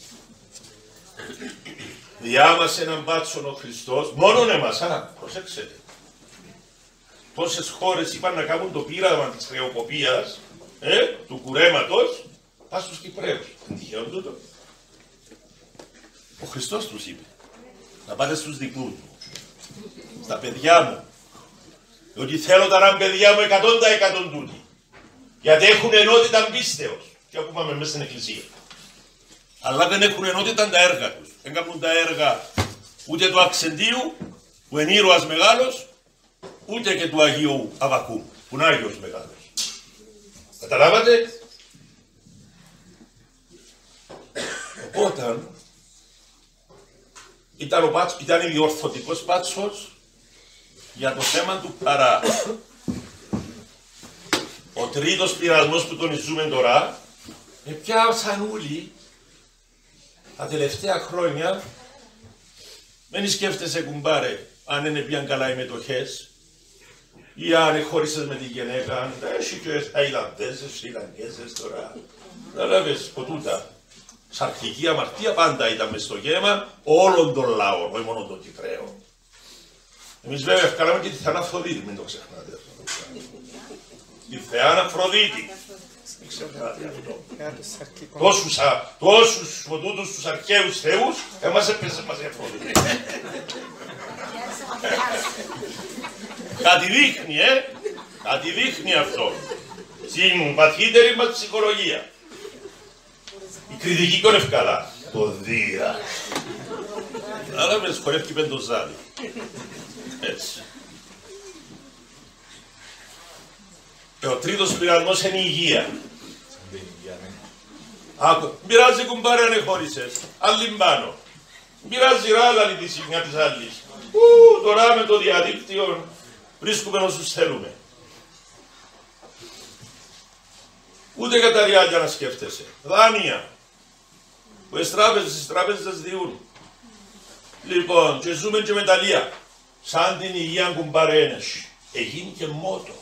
διάμασε έναν μπάτσον ο Χριστός, μόνον εμάς, προσέξτε. Πόσες χώρες είπαν να κάνουν το πείραμα της χρεοκοπίας, του κουρέματος, πας στους Κυπραίους. Είναι τυχαίο τούτο. Ο Χριστός τους είπε, να πάτε στους δικούς μου, στα παιδιά μου, ότι θέλω τα παιδιά μου 100% τούτοι, γιατί έχουν ενότητα πίστεως, και όπου πάμε μέσα στην εκκλησία. Αλλά δεν έχουν ενότητα τα έργα τους. Δεν κάνουν τα έργα ούτε του Αξεντίου, που είναι ήρωας μεγάλος, ούτε και του Αγίου Αβακού, που είναι Άγιος μεγάλος. Καταλάβατε? Οπότε, ήταν ιδιορθωτικός Πάτσος για το θέμα του παρά. Ο τρίτος πειρασμός που τονιζούμε τώρα, πιάσαν όλοι τα τελευταία χρόνια, δεν σκέφτεσαι κουμπάρε αν είναι πιαν καλά οι μετοχές ή αν χώρισες με τη γυναίκα, έχει και Ταϊλανδέζες, Σριλανκέζες τώρα. Να λάβεις ποτούτα. Σαρχική αμαρτία πάντα ήταν μες στο γέμα όλων των λαών, όχι μόνο των Κυπραίων. Εμείς βέβαια ευκάλαμε και τη Θεάνα Αφροδίτη, μην το ξεχνάτε. Τη Θεάνα Αφροδίτη. Μην ξεχνάτε αυτό. Τόσους φωτούτους τους αρχαίους θεούς, εμάς έπαιζε μαζί Αφροδίτη. Κάτι δείχνει, κάτι δείχνει αυτό. Στην βαθύτερη μας ψυχολογία. Η κριτική κόρευ καλά. Το Δία. Αλλά με σχολεύει πεντοζάδι. Έτσι. Και ο τρίτος πειρασμός είναι η υγεία. Άκου, πειράζει κουμπάρε αν εχώρισες. Άλλην πάνω. Πειράζει ράλα τη σημεία της άλλης. Τώρα με το διαδίκτυο βρίσκουμε όσους θέλουμε. Ούτε για τα ριάλια να σκέφτεσαι. Δάνεια. Που οι τράπεζες διούν. Λοιπόν, και ζούμε και μεταλλεία. Σαν την υγεία κουμπαρένες. Έγινε και μότο.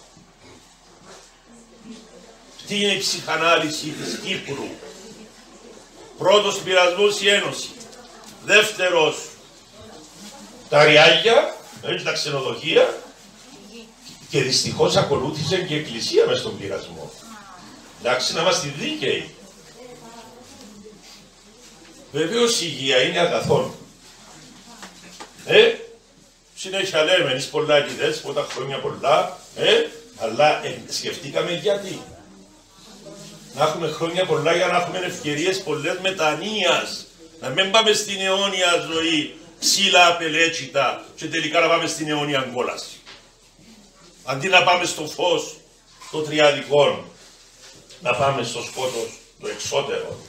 Τι είναι η ψυχανάλυση της Κύπρου. Πρώτος πειρασμός η Ένωση. Δεύτερος τα ριάλια, τα ξενοδοχεία. Και δυστυχώς ακολούθησε και η Εκκλησία μες στον πειρασμό. Εντάξει, να είμαστε δίκαιοι. Βεβαίως η υγεία είναι αγαθόν. Συνέχεια λέμε, εμείς πολλά κηδές, πολλά χρόνια πολλά, αλλά σκεφτήκαμε γιατί. Να έχουμε χρόνια πολλά για να έχουμε ευκαιρίες πολλές μετανοίας. Να μην πάμε στην αιώνια ζωή ξύλα απελέτσιτα και τελικά να πάμε στην αιώνια κόλαση. Αντί να πάμε στο φως το τριαδικό, να πάμε στο σκότος το εξώτερο.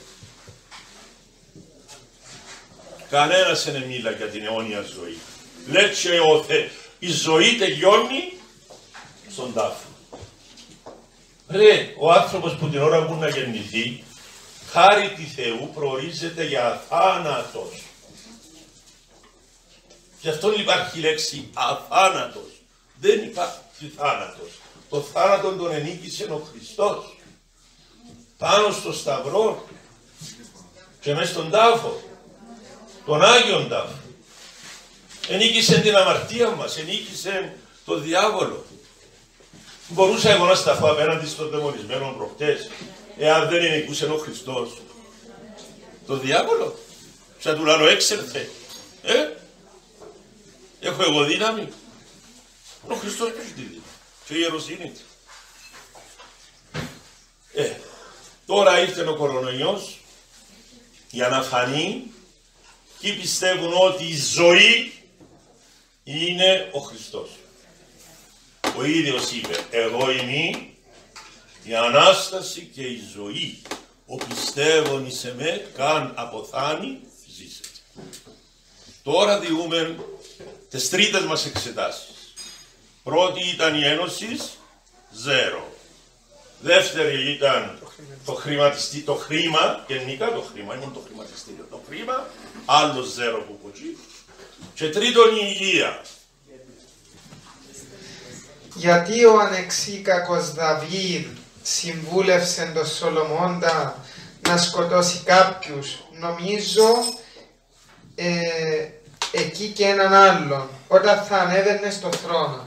Κανένας δεν μίλα για την αιώνια ζωή. Λέτε η ζωή τελειώνει στον τάφο. Ρε, ο άνθρωπος που την ώρα που να γεννηθεί, χάρη τη Θεού προορίζεται για αθάνατος. Γι' αυτό υπάρχει η λέξη αθάνατος. Δεν υπάρχει θάνατος. Το θάνατο τον ενίκησε ο Χριστός. Πάνω στο σταυρό και μες στον τάφο. Τον Άγιον τάφο. Ενίκησε την αμαρτία μας, ενίκησε τον διάβολο. Μπορούσα εγώ να σταθώ απέναντι στον δαιμονισμένο προχτές, εάν δεν ενικούσε ο Χριστός το διάβολο. Σαν του λάλο έξερθε. Έχω εγώ δύναμη. Ο Χριστός ποιος τη δίνει. Και η ιεροσύνη. Τώρα ήρθε ο κορονοϊός για να φανεί. Ποιοι πιστεύουν ότι η ζωή είναι ο Χριστός. Ο ίδιος είπε, εγώ είμαι η Ανάσταση και η ζωή. Ο πιστεύων εις εμέ, καν αποθάνει, ζήσετε. Τώρα διούμε τις τρίτες μας εξετάσεις. Πρώτη ήταν η Ένωση, 0. Δεύτερη ήταν το χρήμα, γενικά το χρήμα, ήμουν το χρηματιστήριο. Το χρήμα, άλλο 0 που ποτσί. Και τρίτον η υγεία. Γιατί ο ανεξίκακος Δαβίδ συμβούλευσε τον Σολομώντα να σκοτώσει κάποιους, νομίζω εκεί και έναν άλλον, όταν θα ανέβαινε στο θρόνο.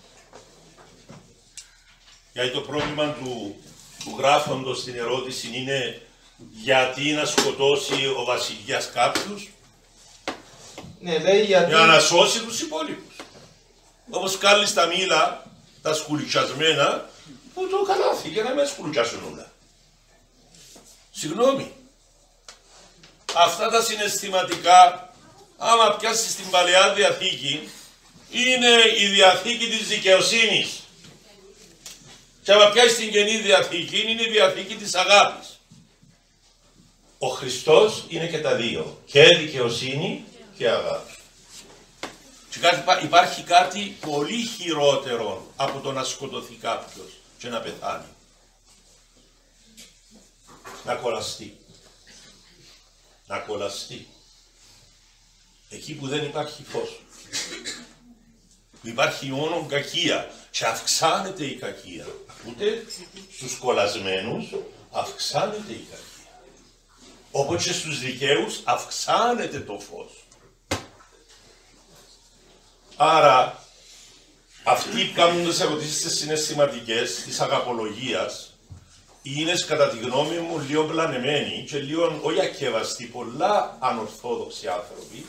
Γιατί το πρόβλημα του γράφοντος στην ερώτηση είναι γιατί να σκοτώσει ο βασιλιάς κάποιους. Ναι, λέει γιατί... Για να σώσει τους υπόλοιπους. Όπως κάλλει στα μήλα, τα σκουλιτσιασμένα, που το καλάθηκε να με σκουλιτσιάσουν όλα. Συγγνώμη. Αυτά τα συναισθηματικά, άμα πιάσεις την Παλαιά Διαθήκη, είναι η Διαθήκη της δικαιοσύνης. Και άμα πιάσεις την Καινή Διαθήκη, είναι η Διαθήκη της αγάπης. Ο Χριστός είναι και τα δύο. Και δικαιοσύνη και αγάπη. Και υπάρχει κάτι πολύ χειρότερο από το να σκοτωθεί κάποιος και να πεθάνει. Να κολλαστεί. Να κολλαστεί. Εκεί που δεν υπάρχει φως. Που υπάρχει μόνο κακία και αυξάνεται η κακία. Ούτε στους κολλασμένους αυξάνεται η κακία. Όπως και στους δικαίους αυξάνεται το φως. Άρα, αυτοί που κάνουν τις ερωτήσεις συναισθηματικές της αγαπολογίας είναι κατά τη γνώμη μου λίγο πλανεμένοι και λίγο όχι ακεύαστοι, πολλά ανορθόδοξοι άνθρωποι.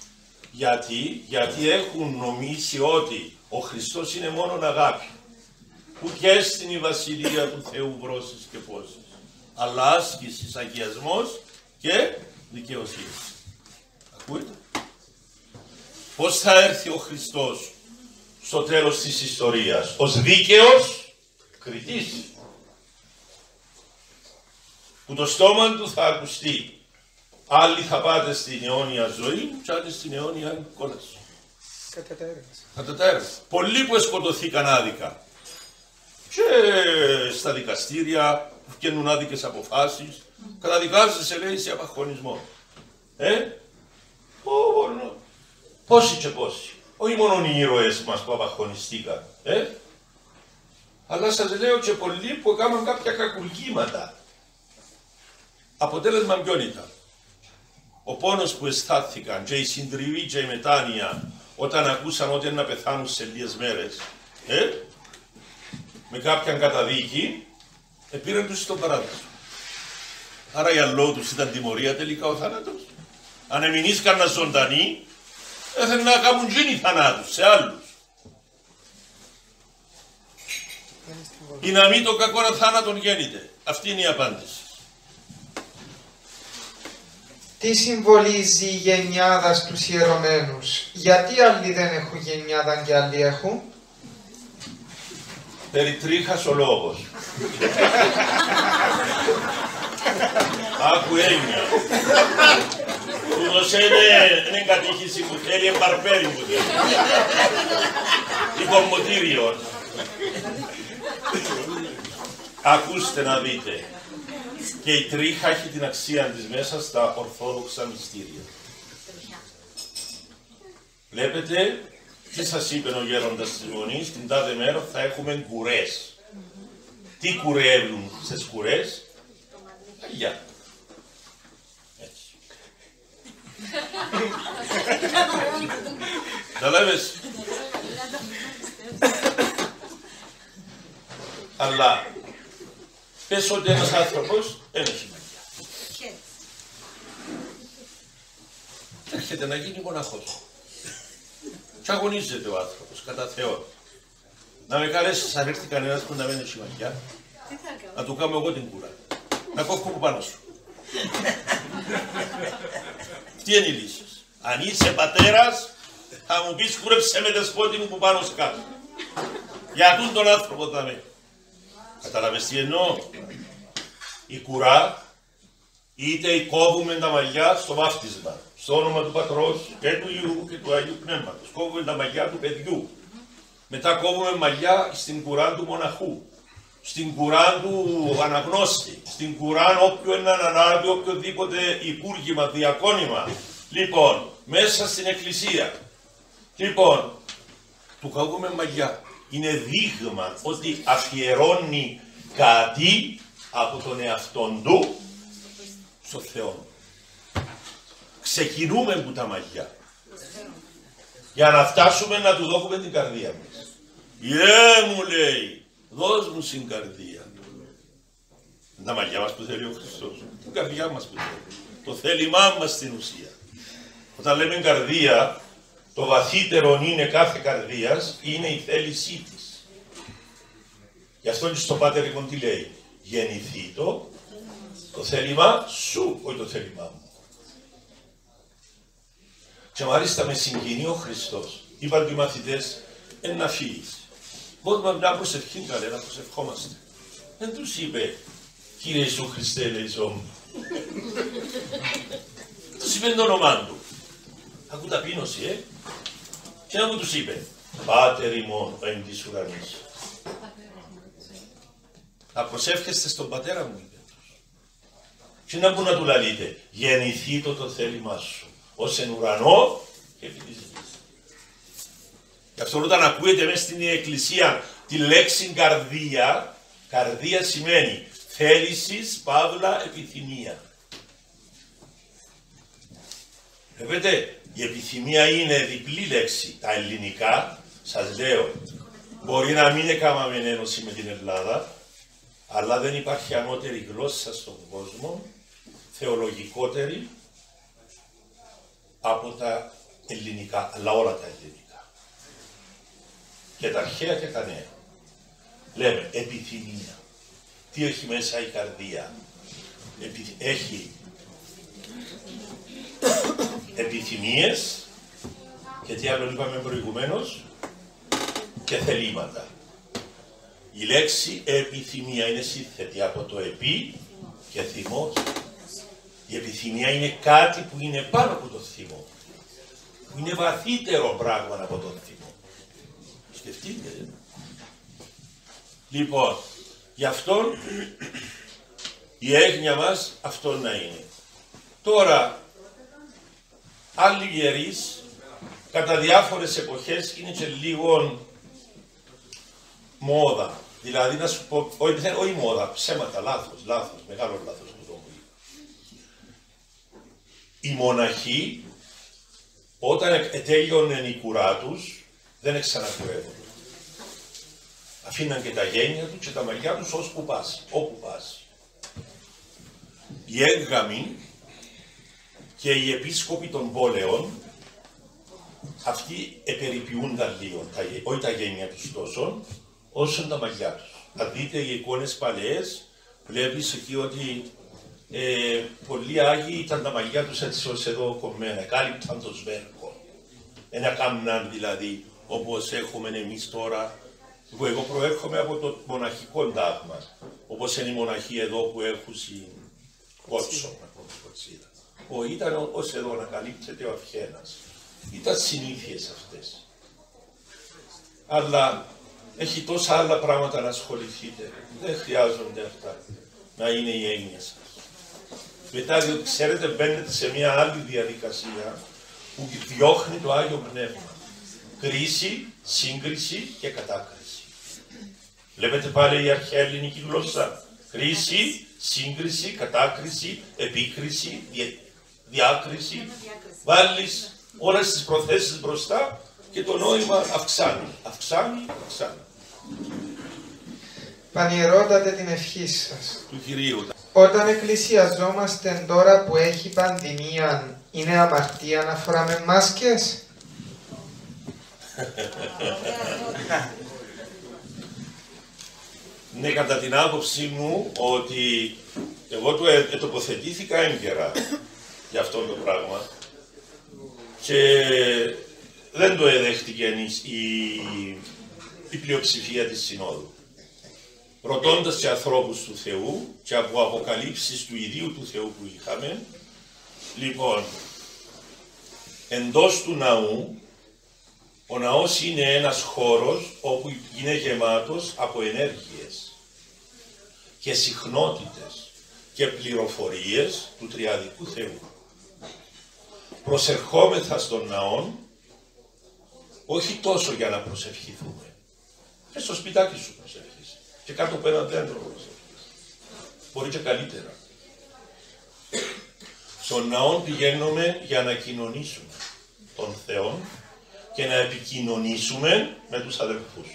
Γιατί έχουν νομίσει ότι ο Χριστός είναι μόνον αγάπη. Που και στην η βασιλεία του Θεού βρώσεις και πόσες. Αλλά άσκησης, αγιασμός και δικαιοσύνη. Ακούετε. Πώς θα έρθει ο Χριστός στο τέλος της ιστορίας, ως δίκαιος κριτής, που το στόμα του θα ακουστεί. Άλλοι θα πάτε στην αιώνια ζωή και άλλοι στην αιώνια κόλαση. Κατά τα έργα. Πολλοί που σκοτωθήκαν άδικα και στα δικαστήρια που βγαίνουν άδικες αποφάσεις, καταδικάζεσαι λέει σε απαγχωνισμό. Πόσοι και πόσοι. Όχι μόνο οι ήρωες μας που απαγχωνιστήκαν. Αλλά σας λέω και πολλοί που έκαναν κάποια κακουργήματα. Αποτέλεσμα ποιον ήταν. Ο πόνος που αισθάνθηκαν και η συντριβή και η μετάνοια όταν ακούσαν ότι να πεθάνουν σε λίγες μέρες, με κάποιαν καταδίκη, πήραν τους στον παράδεισο. Άρα η αλλό τους ήταν τιμωρία τελικά ο θάνατος. Αν εμεινήσκαν να ζωντανοί, έθελαν να κάνουν γίνει θανάτους σε άλλους. Ή να μην το κακό θάνατον γέννηται. Αυτή είναι η απάντηση. Τι συμβολίζει η γενιάδα στους ιερωμένους, γιατί άλλοι δεν έχουν γενιάδα και άλλοι έχουν. Περιτρίχας ο λόγος. Άκου έννοια. Τούτος είναι κατήχηση που θέλει, εμπαρπέρι που θέλει. Υπομοτήριο. Ακούστε να δείτε. Και η τρίχα έχει την αξία της μέσα στα ορθόδοξα μυστήρια. Βλέπετε, τι σας είπε ο γέροντας της Μονής, την τάδε μέρα θα έχουμε κουρές. Τι κουρεύουν στις κουρές? Αγιά. Έτσι. Τα λέβες. Αλλά πες ότι ένας άνθρωπος δεν έχει μαγιά. Έρχεται να γίνει μοναχός. Και αγωνίζεται ο άνθρωπος, κατά Θεό. Να με καλέσεις αν έρθει κανένας που να μην έχει μαγιά, να του κάνω εγώ την κούρα. Να κόφω από πάνω σου. Τι είναι οι λύσεις? Αν είσαι πατέρας, θα μου πεις κούρεψε με δεσπότη μου που πάνω σε κάτω. Για αυτόν τον άνθρωπο θα με. Καταλαβες τι εννοώ? Η κουρά, είτε κόβουμε τα μαλλιά στο βάφτισμα, στο όνομα του Πατρός και του Υιού και του Αγίου Πνεύματος. Κόβουμε τα μαλλιά του παιδιού. Μετά κόβουμε μαλλιά στην κουρά του μοναχού, στην κουρά του αναγνώστη, στην κουρά όποιου έναν ανάλογο, οποιοδήποτε υπούργημα, διακόνημα. Λοιπόν, μέσα στην εκκλησία. Λοιπόν, του κόβουμε μαλλιά. Είναι δείγμα ότι αφιερώνει κάτι από τον εαυτόν του στο Θεό. Ξεκινούμε από τα μαλλιά για να φτάσουμε να του δώσουμε την καρδία μας. Μου λέει, δώσ' μου την καρδία. Τα μαλλιά μας που θέλει ο Χριστός, την καρδιά μας που θέλει, το θέλημά μας στην ουσία. Όταν λέμε καρδία, το βαθύτερο είναι κάθε καρδίας, είναι η θέλησή της. Γι' αυτό και στον Πάτερ λοιπόν τι λέει? Γεννηθεί το θέλημά σου, όχι το θέλημά μου. Και μάλιστα με συγκινεί ο Χριστός. Είπαν οι μαθητές, να φύγεις. Μπορούμε μια προσευχή καλέ, να προσευχόμαστε. Δεν τους είπε, Κύριε Ιησού Χριστέ, ελεησό μου. Τους είπε το όνομά του. Ακού ταπείνωση, Και να μου τους είπε, Πάτερ ημών εν της ουρανής. Θα προσεύχεστε στον πατέρα μου, είπε τους. Και να μου να του λαλείτε, γεννηθεί το θέλημά σου, ως εν ουρανό και επί της γης. Γι' αυτό όταν ακούετε μέσα στην εκκλησία τη λέξη καρδία, καρδία σημαίνει θέλησης, παύλα, επιθυμία. Βλέπετε, η επιθυμία είναι διπλή λέξη. Τα ελληνικά, σας λέω, μπορεί να μην έκαναμε ένωση με την Ελλάδα, αλλά δεν υπάρχει ανώτερη γλώσσα στον κόσμο, θεολογικότερη, από τα ελληνικά, αλλά όλα τα ελληνικά. Και τα αρχαία και τα νέα. Λέμε επιθυμία. Τι έχει μέσα η καρδία? Έχει επιθυμίες και τι άλλο είπαμε προηγουμένως, και θελήματα. Η λέξη επιθυμία είναι σύνθετη από το επί και θυμός. Η επιθυμία είναι κάτι που είναι πάνω από το θυμό. Που είναι βαθύτερο πράγμα από το θυμό. Σκεφτείτε. Λοιπόν, γι' αυτό η έγνοια μας αυτό να είναι. Τώρα, άλλοι ιερείς, κατά διάφορες εποχές, είναι και λίγο μόδα. Δηλαδή, να σου πω, όχι μόδα, ψέματα, λάθος, μεγάλο λάθος που το μου είπα. Οι μοναχοί, όταν τέλειωνε η κουρά τους, δεν ξανακουρεύονται. Αφήναν και τα γένια τους και τα μαλλιά τους όπου πας. Οι έγγαμοι και οι επίσκοποι των πόλεων, αυτοί επεριποιούνταν λίγο, όχι τα γένια τους τόσο, όσο τα μαλλιά τους. Αν δείτε οι εικόνες παλαιές, βλέπεις εκεί ότι πολλοί Άγιοι ήταν τα μαλλιά τους έτσι ως εδώ κομμένα, κάλυπταν το σβέρκο. Ένα κάμναν δηλαδή, όπως έχουμε εμείς τώρα, που εγώ προέρχομαι από το μοναχικό τάγμα, όπως είναι οι μοναχοί εδώ που έχουν κότσο, ήταν ως εδώ να καλύπτεται ο αυχένας. Ήταν συνήθειες αυτές. Αλλά έχει τόσα άλλα πράγματα να ασχοληθείτε. Δεν χρειάζονται αυτά να είναι η έννοια σας. Μετά, διότι ξέρετε, μπαίνετε σε μια άλλη διαδικασία που διώχνει το Άγιο Πνεύμα. Κρίση, σύγκριση και κατάκριση. Βλέπετε πάλι η αρχαία ελληνική γλώσσα. Κρίση, σύγκριση, κατάκριση, επίκριση, διάκριση. Βάλεις όλες τις προθέσεις μπροστά και το νόημα αυξάνει. Αυξάνει. Πανιερότατε την ευχή σας. του Κυρίου. Όταν εκκλησιαζόμαστε τώρα που έχει πανδημία, είναι αμαρτία να φοράμε μάσκες? Ναι, κατά την άποψή μου ότι εγώ τοποθετήθηκα έγκαιρα για αυτό το πράγμα και δεν το εδέχτηκε η πλειοψηφία της Συνόδου. Ρωτώντας και ανθρώπους του Θεού και από αποκαλύψεις του ιδίου του Θεού που είχαμε, λοιπόν, εντός του ναού, ο ναός είναι ένας χώρος όπου είναι γεμάτος από ενέργειες και συχνότητες και πληροφορίες του Τριαδικού Θεού. Προσερχόμεθα στον ναό όχι τόσο για να προσευχηθούμε. Και στο σπιτάκι σου προσεύχεσαι. Και κάτω από ένα δέντρο προσεύχεσαι. Μπορεί και καλύτερα. Στον ναό πηγαίνουμε για να κοινωνήσουμε τον Θεό και να επικοινωνήσουμε με τους αδελφούς.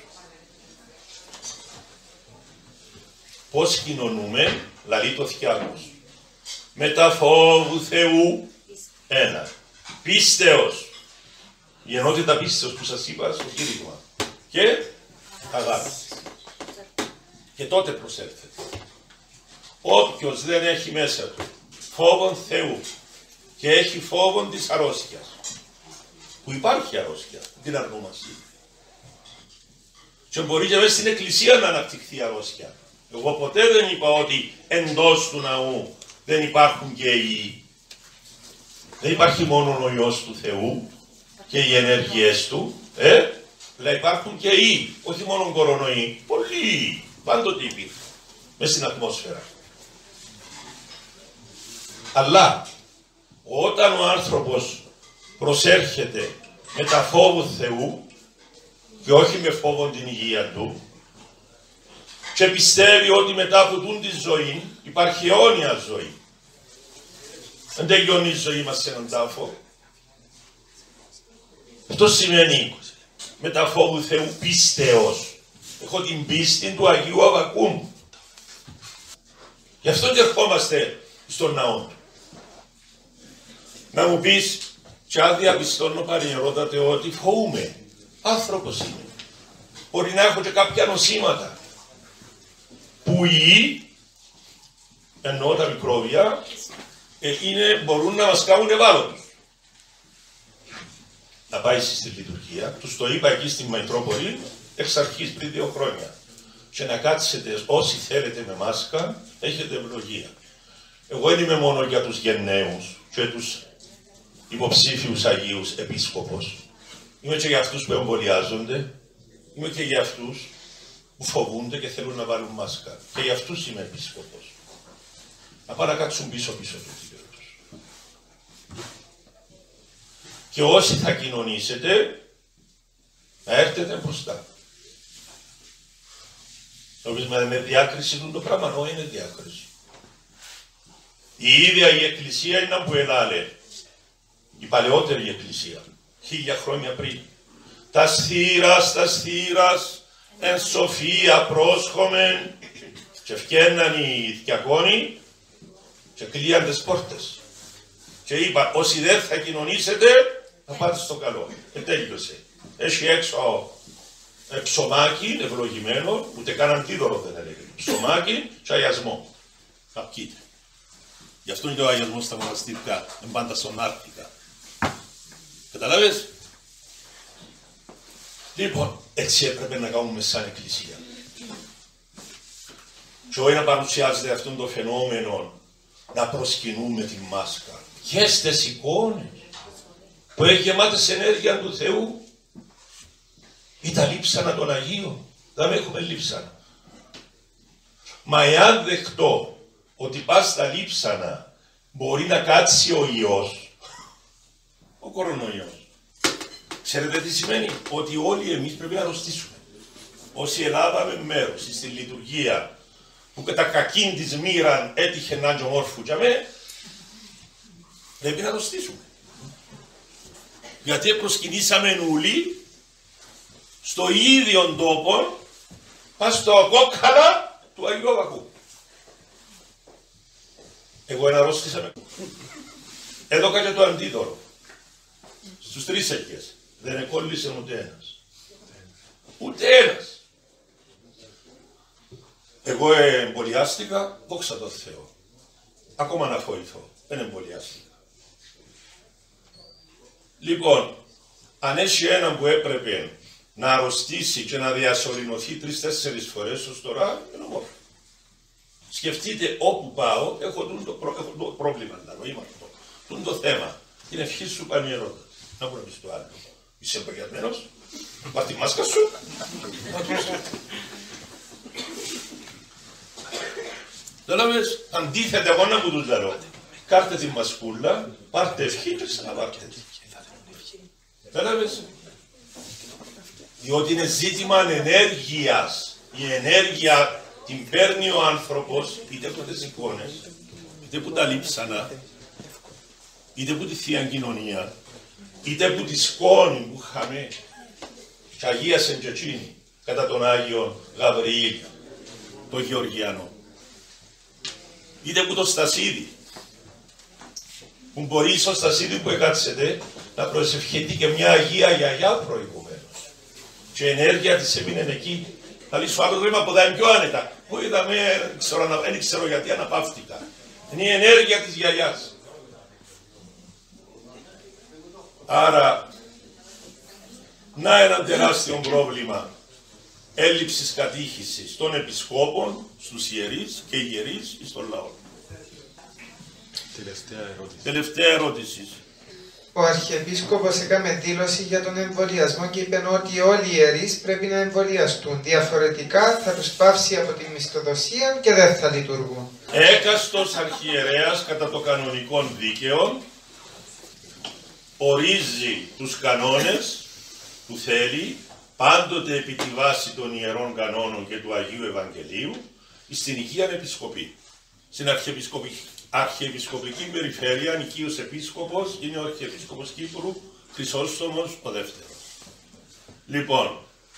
Πώς κοινωνούμε? Λαλεί το Θιάκος. Με τα φόβου Θεού, ένα. Πίστεως. Η ενότητα πίστεως που σας είπα στο κήρυγμα. Και αγάπη. Και τότε προσέλθετε. Όποιος δεν έχει μέσα του φόβον Θεού και έχει φόβον της αρρώστιας, που υπάρχει αρρώστια, την αρνούμαστε. Και μπορεί και μέσα στην εκκλησία να αναπτυχθεί αρρώστια. Εγώ ποτέ δεν είπα ότι εντός του ναού δεν υπάρχουν και οι... Δεν υπάρχει μόνο ο Υιός του Θεού και οι ενέργειές του, αλλά υπάρχουν και οι, όχι μόνο κορονοϊοί, πολλοί, πάντοτε υπήρχαν, μέσα στην ατμόσφαιρα. Αλλά όταν ο άνθρωπος προσέρχεται με τα φόβου Θεού και όχι με φόβο την υγεία του και πιστεύει ότι μετά από τούτη τη ζωή υπάρχει αιώνια ζωή. Δεν τελειώνει η ζωή μας σε έναν τάφο. Αυτό σημαίνει με τα φόβου Θεού πίστεως. Έχω την πίστη του Αγίου Αββακούμ. Γι' αυτό και ερχόμαστε στον ναό του. Να μου πεις, και αν διαπιστώνω Πανιερότατε ότι φοβούμαι. Άνθρωπος είμαι. Μπορεί να έχω και κάποια νοσήματα. Που εννοώ τα μικρόβια, μπορούν να μας κάνουν ευάλωτους. Να πάει στη λειτουργία, τους το είπα εκεί στη Μητρόπολη, εξ αρχής πριν 2 χρόνια. Και να κάτσετε όσοι θέλετε με μάσκα, έχετε ευλογία. Εγώ δεν είμαι μόνο για τους γενναίους και τους υποψήφιους Αγίους Επίσκοπος. Είμαι και για αυτούς που εμβολιάζονται, είμαι και για αυτούς που φοβούνται και θέλουν να βάλουν μάσκα. Και για αυτούς είμαι επίσκοπος. Να πάνε να κάτσουν πίσω-πίσω του τους. Και όσοι θα κοινωνήσετε, να έρθετε μπροστά. Νομίζουμε με διάκριση το πράγμα, όχι είναι διάκριση. Η ίδια η Εκκλησία είναι που ελάλε. Η παλαιότερη Εκκλησία, 1000 χρόνια πριν. Τα στήρας, εν σοφία πρόσχομεν, και φκέναν οι διακόνοι και κλείαν τις πόρτες. Και είπα, όσοι δεν θα κοινωνήσετε, θα πάτε στο καλό. Και τέλειωσε. Έχει έξω ψωμάκι, ευλογημένο, ούτε καν αντίδωρο δεν έλεγε. Ψωμάκι και αγιασμό. Να πιείτε. Γι' αυτό είναι ο αγιασμός στα μοναστήρια, εν πάντα στον Άρτικα. Καταλάβες? Λοιπόν, έτσι έπρεπε να κάνουμε σαν Εκκλησία. Και όχι να παρουσιάζεται αυτό το φαινόμενο να προσκυνούμε τη μάσκα. Και στις εικόνες που έχει γεμάτες ενέργεια του Θεού ή τα λείψανα των Αγίων. Δεν έχουμε λείψανα. Μα εάν δεχτώ ότι πας στα λείψανα μπορεί να κάτσει ο Υιός, ο κορονοϊός. Ξέρετε τι σημαίνει? Ότι όλοι εμείς πρέπει να αρρωστήσουμε. Όσοι ελάβαμε μέρος στη λειτουργία που κατά κακήν της μοίραν έτυχε να είναι ομόρφου για μέ, πρέπει να αρρωστήσουμε. Γιατί προσκυνήσαμε όλοι στο ίδιο τόπο, πας στο κόκκαλα του Αγίου Αβακού. Εγώ εναρρώστησα με. Έδωκα και το αντίδωρο. Στους 3 Αγίες. Δεν εκόλλησε ούτε ένας. Ούτε ένας. Εγώ εμβολιάστηκα, δόξα τω Θεώ. Ακόμα να φοηθώ. Δεν εμβολιάστηκα. Λοιπόν, αν έχει έναν που έπρεπε να αρρωστήσει και να διασωληνωθεί 3-4 φορές ως τώρα, είναι όμορφο. Σκεφτείτε όπου πάω, έχω το πρόβλημα, το θέμα. Την ευχή σου πανιερότητα. Να μπορώ να πεις το άλλο. Είσαι εμβολιασμένος, πάρ' τη μάσκα σου. Δέλαβες, αντίθετα εγώ να μου τους λέω. Κάρτε τη μασκούλα, πάρτε ευχή και ξαναπάρτε. Δέλαβες. Διότι είναι ζήτημα ενέργειας. Η ενέργεια την παίρνει ο άνθρωπος, είτε από τις εικόνες, είτε από τα λείψανα, είτε από τη Θεία Κοινωνία, είτε από τη σκόνη που είχαμε και αγίασαν και εκείνοι κατά τον Άγιο Γαβριήλ, το Γεωργιανό. Είτε από το Στασίδι, που μπορεί στο Στασίδι που εκάτσετε να προσευχηθεί και μια Αγία Γιαγιά προηγουμένως. Και η ενέργεια της έμεινε εκεί. Θα λύσω άλλο ρήμα από τα πιο άνετα. Που είδαμε, δεν ξέρω γιατί αναπαύτηκα. Είναι η ενέργεια της γιαγιάς. Άρα, να ένα τεράστιο πρόβλημα έλλειψης κατήχησης των επισκόπων, στους ιερείς και ιερείς στον λαό. Τελευταία ερώτηση. Ο Αρχιεπίσκοπος έκαμε δήλωση για τον εμβολιασμό και είπε ότι όλοι οι ιερείς πρέπει να εμβολιαστούν. Διαφορετικά θα τους πάυσει από τη μισθοδοσία και δεν θα λειτουργούν. Έκαστος αρχιερέας κατά το κανονικό δίκαιο ορίζει τους κανόνες που θέλει, πάντοτε επί τη βάση των ιερών κανόνων και του Αγίου Ευαγγελίου, στην οικία επισκοπή. Στην αρχιεπισκοπική περιφέρεια, οικείος επίσκοπος είναι ο Αρχιεπίσκοπος Κύπρου, Χρυσόστομος ο δεύτερος. Λοιπόν,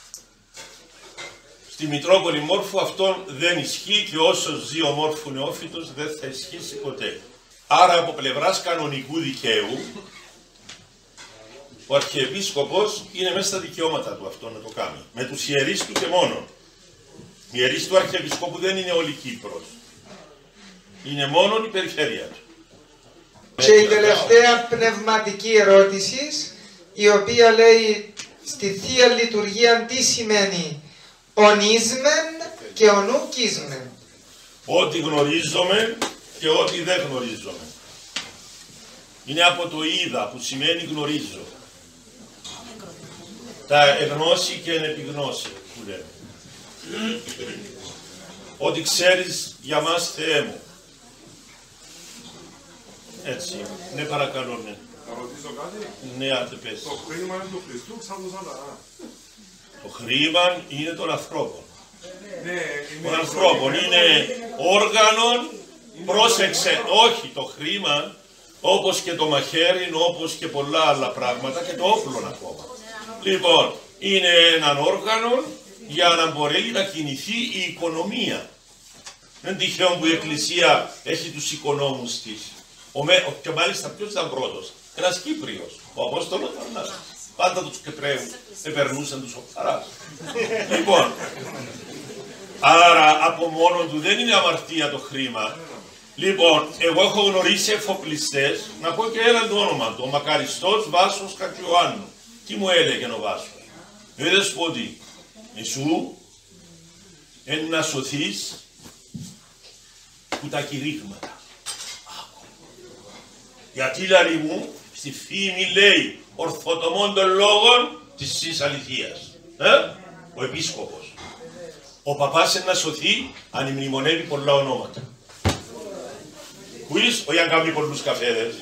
στη Μητρόπολη Μόρφου αυτό δεν ισχύει και όσο ζει ο Μόρφου νεόφυτος δεν θα ισχύσει ποτέ. Άρα από πλευράς κανονικού δικαίου, ο Αρχιεπίσκοπος είναι μέσα στα δικαιώματα του αυτό να το κάνει. Με τους ιερείς του και μόνο. Οι ιερείς του Αρχιεπισκόπου δεν είναι όλη Κύπρος. Είναι μόνο η περιφέρεια του. Και η τελευταία πνευματική ερώτηση, η οποία λέει στη Θεία Λειτουργία τι σημαίνει ονίσμεν και ονούκισμεν. Ό,τι γνωρίζομαι και ό,τι δεν γνωρίζομαι. Είναι από το είδα που σημαίνει γνωρίζω. Τα εγνώση και ενεπιγνώση που λέμε. Ό,τι ξέρεις για μας Θεέ μου. Έτσι. Ναι, παρακαλώ, ναι. Να ρωτήσω κάτι. Ναι, άντε πες. Το χρήμα είναι του Χριστού ξανά. Το χρήμα είναι των ανθρώπων. Ναι, Των ανθρώπων είναι όργανον, πρόσεξε, όχι το χρήμα, όπως και το μαχαίρι, όπως και πολλά άλλα πράγματα και το όπλο ακόμα. Λοιπόν, είναι έναν όργανο για να μπορεί να κινηθεί η οικονομία. Δεν είναι τυχαίο που η Εκκλησία έχει τους οικονόμους της. Και μάλιστα ποιος ήταν πρώτος? Ένας Κύπριος, ο Απόστολος Βαρνάβας. Πάντα τους Κυπραίους επερνούσαν τους οφθαράς. Λοιπόν, άρα από μόνο του δεν είναι αμαρτία το χρήμα. Λοιπόν, εγώ έχω γνωρίσει εφοπλιστές, να πω και έναν το όνομα του, ο μακαριστός Βάσος Κακιωάννου. Τι μου έλεγε ο Βάσος? Είδες πω ότι εσύ να σωθείς που τα κηρύγματα. Γιατί λαλή μου, στη φήμη λέει ορθοτομών των λόγων της εις αληθείας. Ο επίσκοπος. Ο παπάς είναι να σωθεί αν μνημονεύει πολλά ονόματα. Χωρίς, όχι αν κάνει πολλούς καφέδες.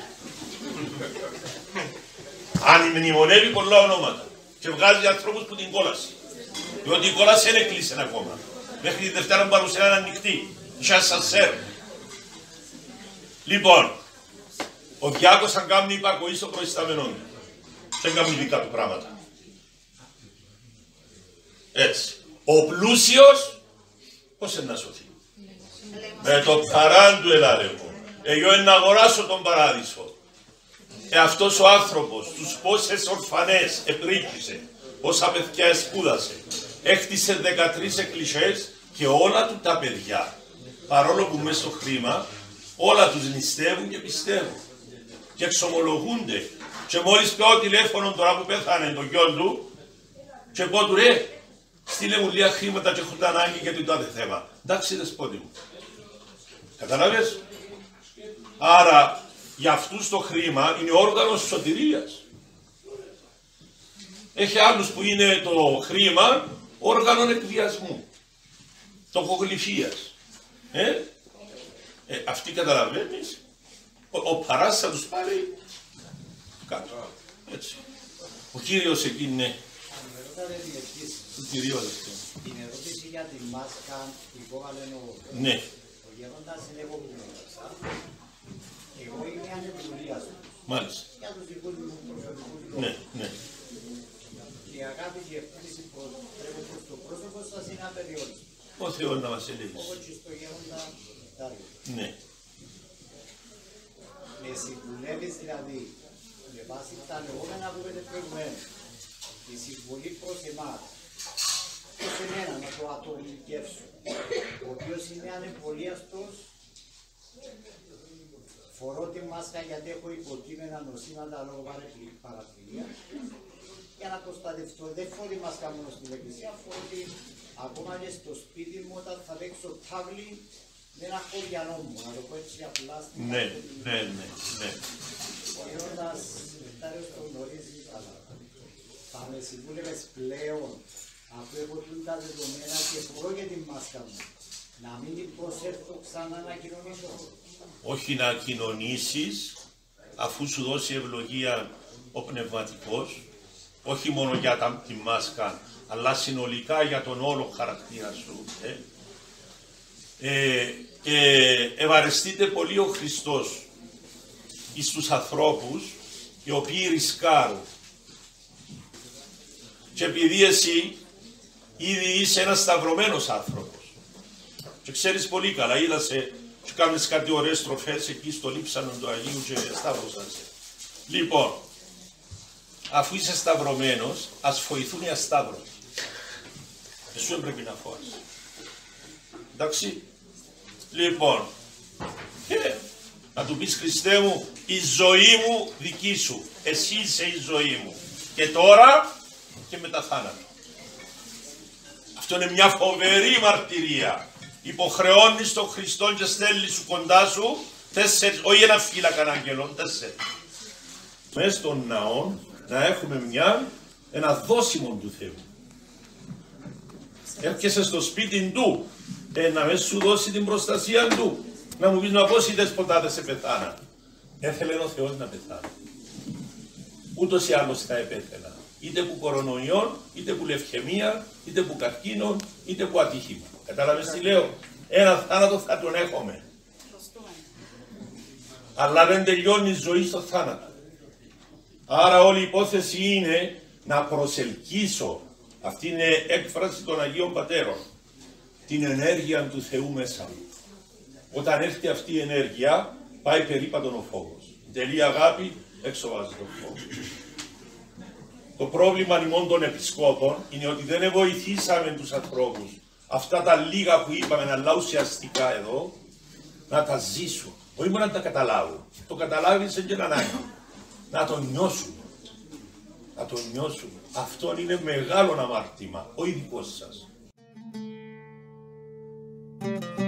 Αν μνημονεύει πολλά ονόματα και βγάζει ανθρώπους που την κόλαση. Διότι η κόλαση δεν έκλεισε ακόμα. Μέχρι τη Δευτέρα που παρουσία είναι ανοιχτή. Είχε ασανσέρ. Λοιπόν, ο Διάκος αν κάνει υπακοή στο προϊστάμενό του. Δεν κάνει δικά του πράγματα. Έτσι. Ο πλούσιος Πώς να σωθεί? Με το παράν του ελάλεγω. Εγώ να αγοράσω τον παράδεισο. Αυτός ο άνθρωπος, τους πόσες ορφανές επρίκησε, πόσα παιδιά σπούδασε, έκτισε 13 εκκλησίες και όλα του τα παιδιά, παρόλο που μέσα στο χρήμα, όλα τους νηστεύουν και πιστεύουν και εξομολογούνται. Και μόλις πάω τηλέφωνο τώρα που πέθανε το γιο του και πω του ρε, στείλε μου λίγα χρήματα και έχω τα ανάγκη για το τάδε θέμα. Εντάξει δεσπότη μου. Καταλάβες? Άρα για αυτούς το χρήμα είναι όργανο σωτηρίας. Έχει άλλους που είναι το χρήμα όργανο εκβιασμού, τοκογλυφίας. Αυτοί καταλαβαίνεις, ο παράς θα τους πάρει κάτω. Έτσι. Ο Κύριος εκεί είναι. Του Κυρίου αυτό. Την ερώτηση για τη μάσκα υπόβαλε Ναι. ο γέροντας είναι εγώ που με έδωσα. Εγώ είμαι ανεπιβολίαστος. Μάλιστα. Για τους δικούς μου προσωπικούς Ναι, λόγους. ναι. Η αγάπη και ευθύνηση που τρέχω προς το πρόσωπο σας είναι απεριόριστη. Ο Θεός να μας ελέγξει. Όπως και στο γέροντα Τάριο. Ναι. Με συμβουλεύεις δηλαδή, με βάση τα λεγόμενα που είπατε προηγουμένως, η συμβουλή προς εμάς, προς εμένα να το ατομικεύσω, ο οποίος είναι ανεπολίαστος, φορώ τη μάσκα γιατί έχω υποκείμενα νοσήματα λόγω παραφιλία, για να προστατευτώ. Δεν φορώ τη μάσκα μόνο στην εκκλησία, φορώ τη ακόμα και στο σπίτι μου όταν θα παίξω τάβλη με ένα χωριανό μου, να το πω έτσι απλά στην Ναι, ναι, ναι, ναι. Ο Ιώντας Νεκτάριος το γνωρίζει καλά. Θα με συμβούλευες πλέον, αφού έχω τα δεδομένα και φορώ και τη μάσκα μου, να μην την προσέλθω ξανά να κοινωνήσω. Όχι να κοινωνήσεις, αφού σου δώσει ευλογία ο πνευματικός, όχι μόνο για τη μάσκα, αλλά συνολικά για τον όλο χαρακτήρα σου. Και ευαρεστείται πολύ ο Χριστός εις τους ανθρώπους οι οποίοι ρισκάρουν. Και επειδή εσύ ήδη είσαι ένας σταυρωμένος άνθρωπος και ξέρεις πολύ καλά, είδασε και κάνεις κάτι ωραίες στροφές εκεί στο λείψανο του Αγίου και σταύρωσαν σε. Λοιπόν, αφού είσαι σταυρωμένος, ας φοηθούν οι ασταύρωτοι. Εσύ πρέπει να φόασαι. Εντάξει. Λοιπόν, και να του πεις Χριστέ μου, η ζωή μου δική σου, εσύ είσαι η ζωή μου. Και τώρα και μετά θάνατο. Αυτό είναι μια φοβερή μαρτυρία. Υποχρεώνεις τον Χριστό και στέλνεις σου κοντά σου 4, όχι ένα φύλακα αγγελών, 4. Μες στον ναό να έχουμε ένα δόσιμο του Θεού. Έρχεσαι στο σπίτι του, να με σου δώσει την προστασία του. Να μου πεις να πώς οι δεσποτάδες σε πεθάναν. Έθελε ο Θεός να πεθάνει. Ούτως ή άλλως θα επέθαινα. Είτε που κορονοϊόν, είτε που λευκαιμία, είτε που καρκίνο, είτε που ατύχημα. Κατάλαβες τι λέω? Ένα θάνατο θα τον έχουμε. Αλλά δεν τελειώνει η ζωή στο θάνατο. Άρα όλη η υπόθεση είναι να προσελκύσω, αυτή είναι έκφραση των Αγίων Πατέρων, την ενέργεια του Θεού μέσα μου. Όταν έρθει αυτή η ενέργεια, πάει περίπατον ο φόβος. Τελεί αγάπη, εξοβάζει τον φόβο. Το πρόβλημα ημών των επισκόπων είναι ότι δεν βοηθήσαμε τους ανθρώπους αυτά τα λίγα που είπαμε, αλλά ουσιαστικά εδώ, να τα ζήσουν. Όχι μόνο να τα καταλάβουν. Το καταλάβεις και να ανάγκη. Να το νιώσουν. Να το νιώσουν. Αυτό είναι μεγάλο αμάρτημα, όχι δικό σας.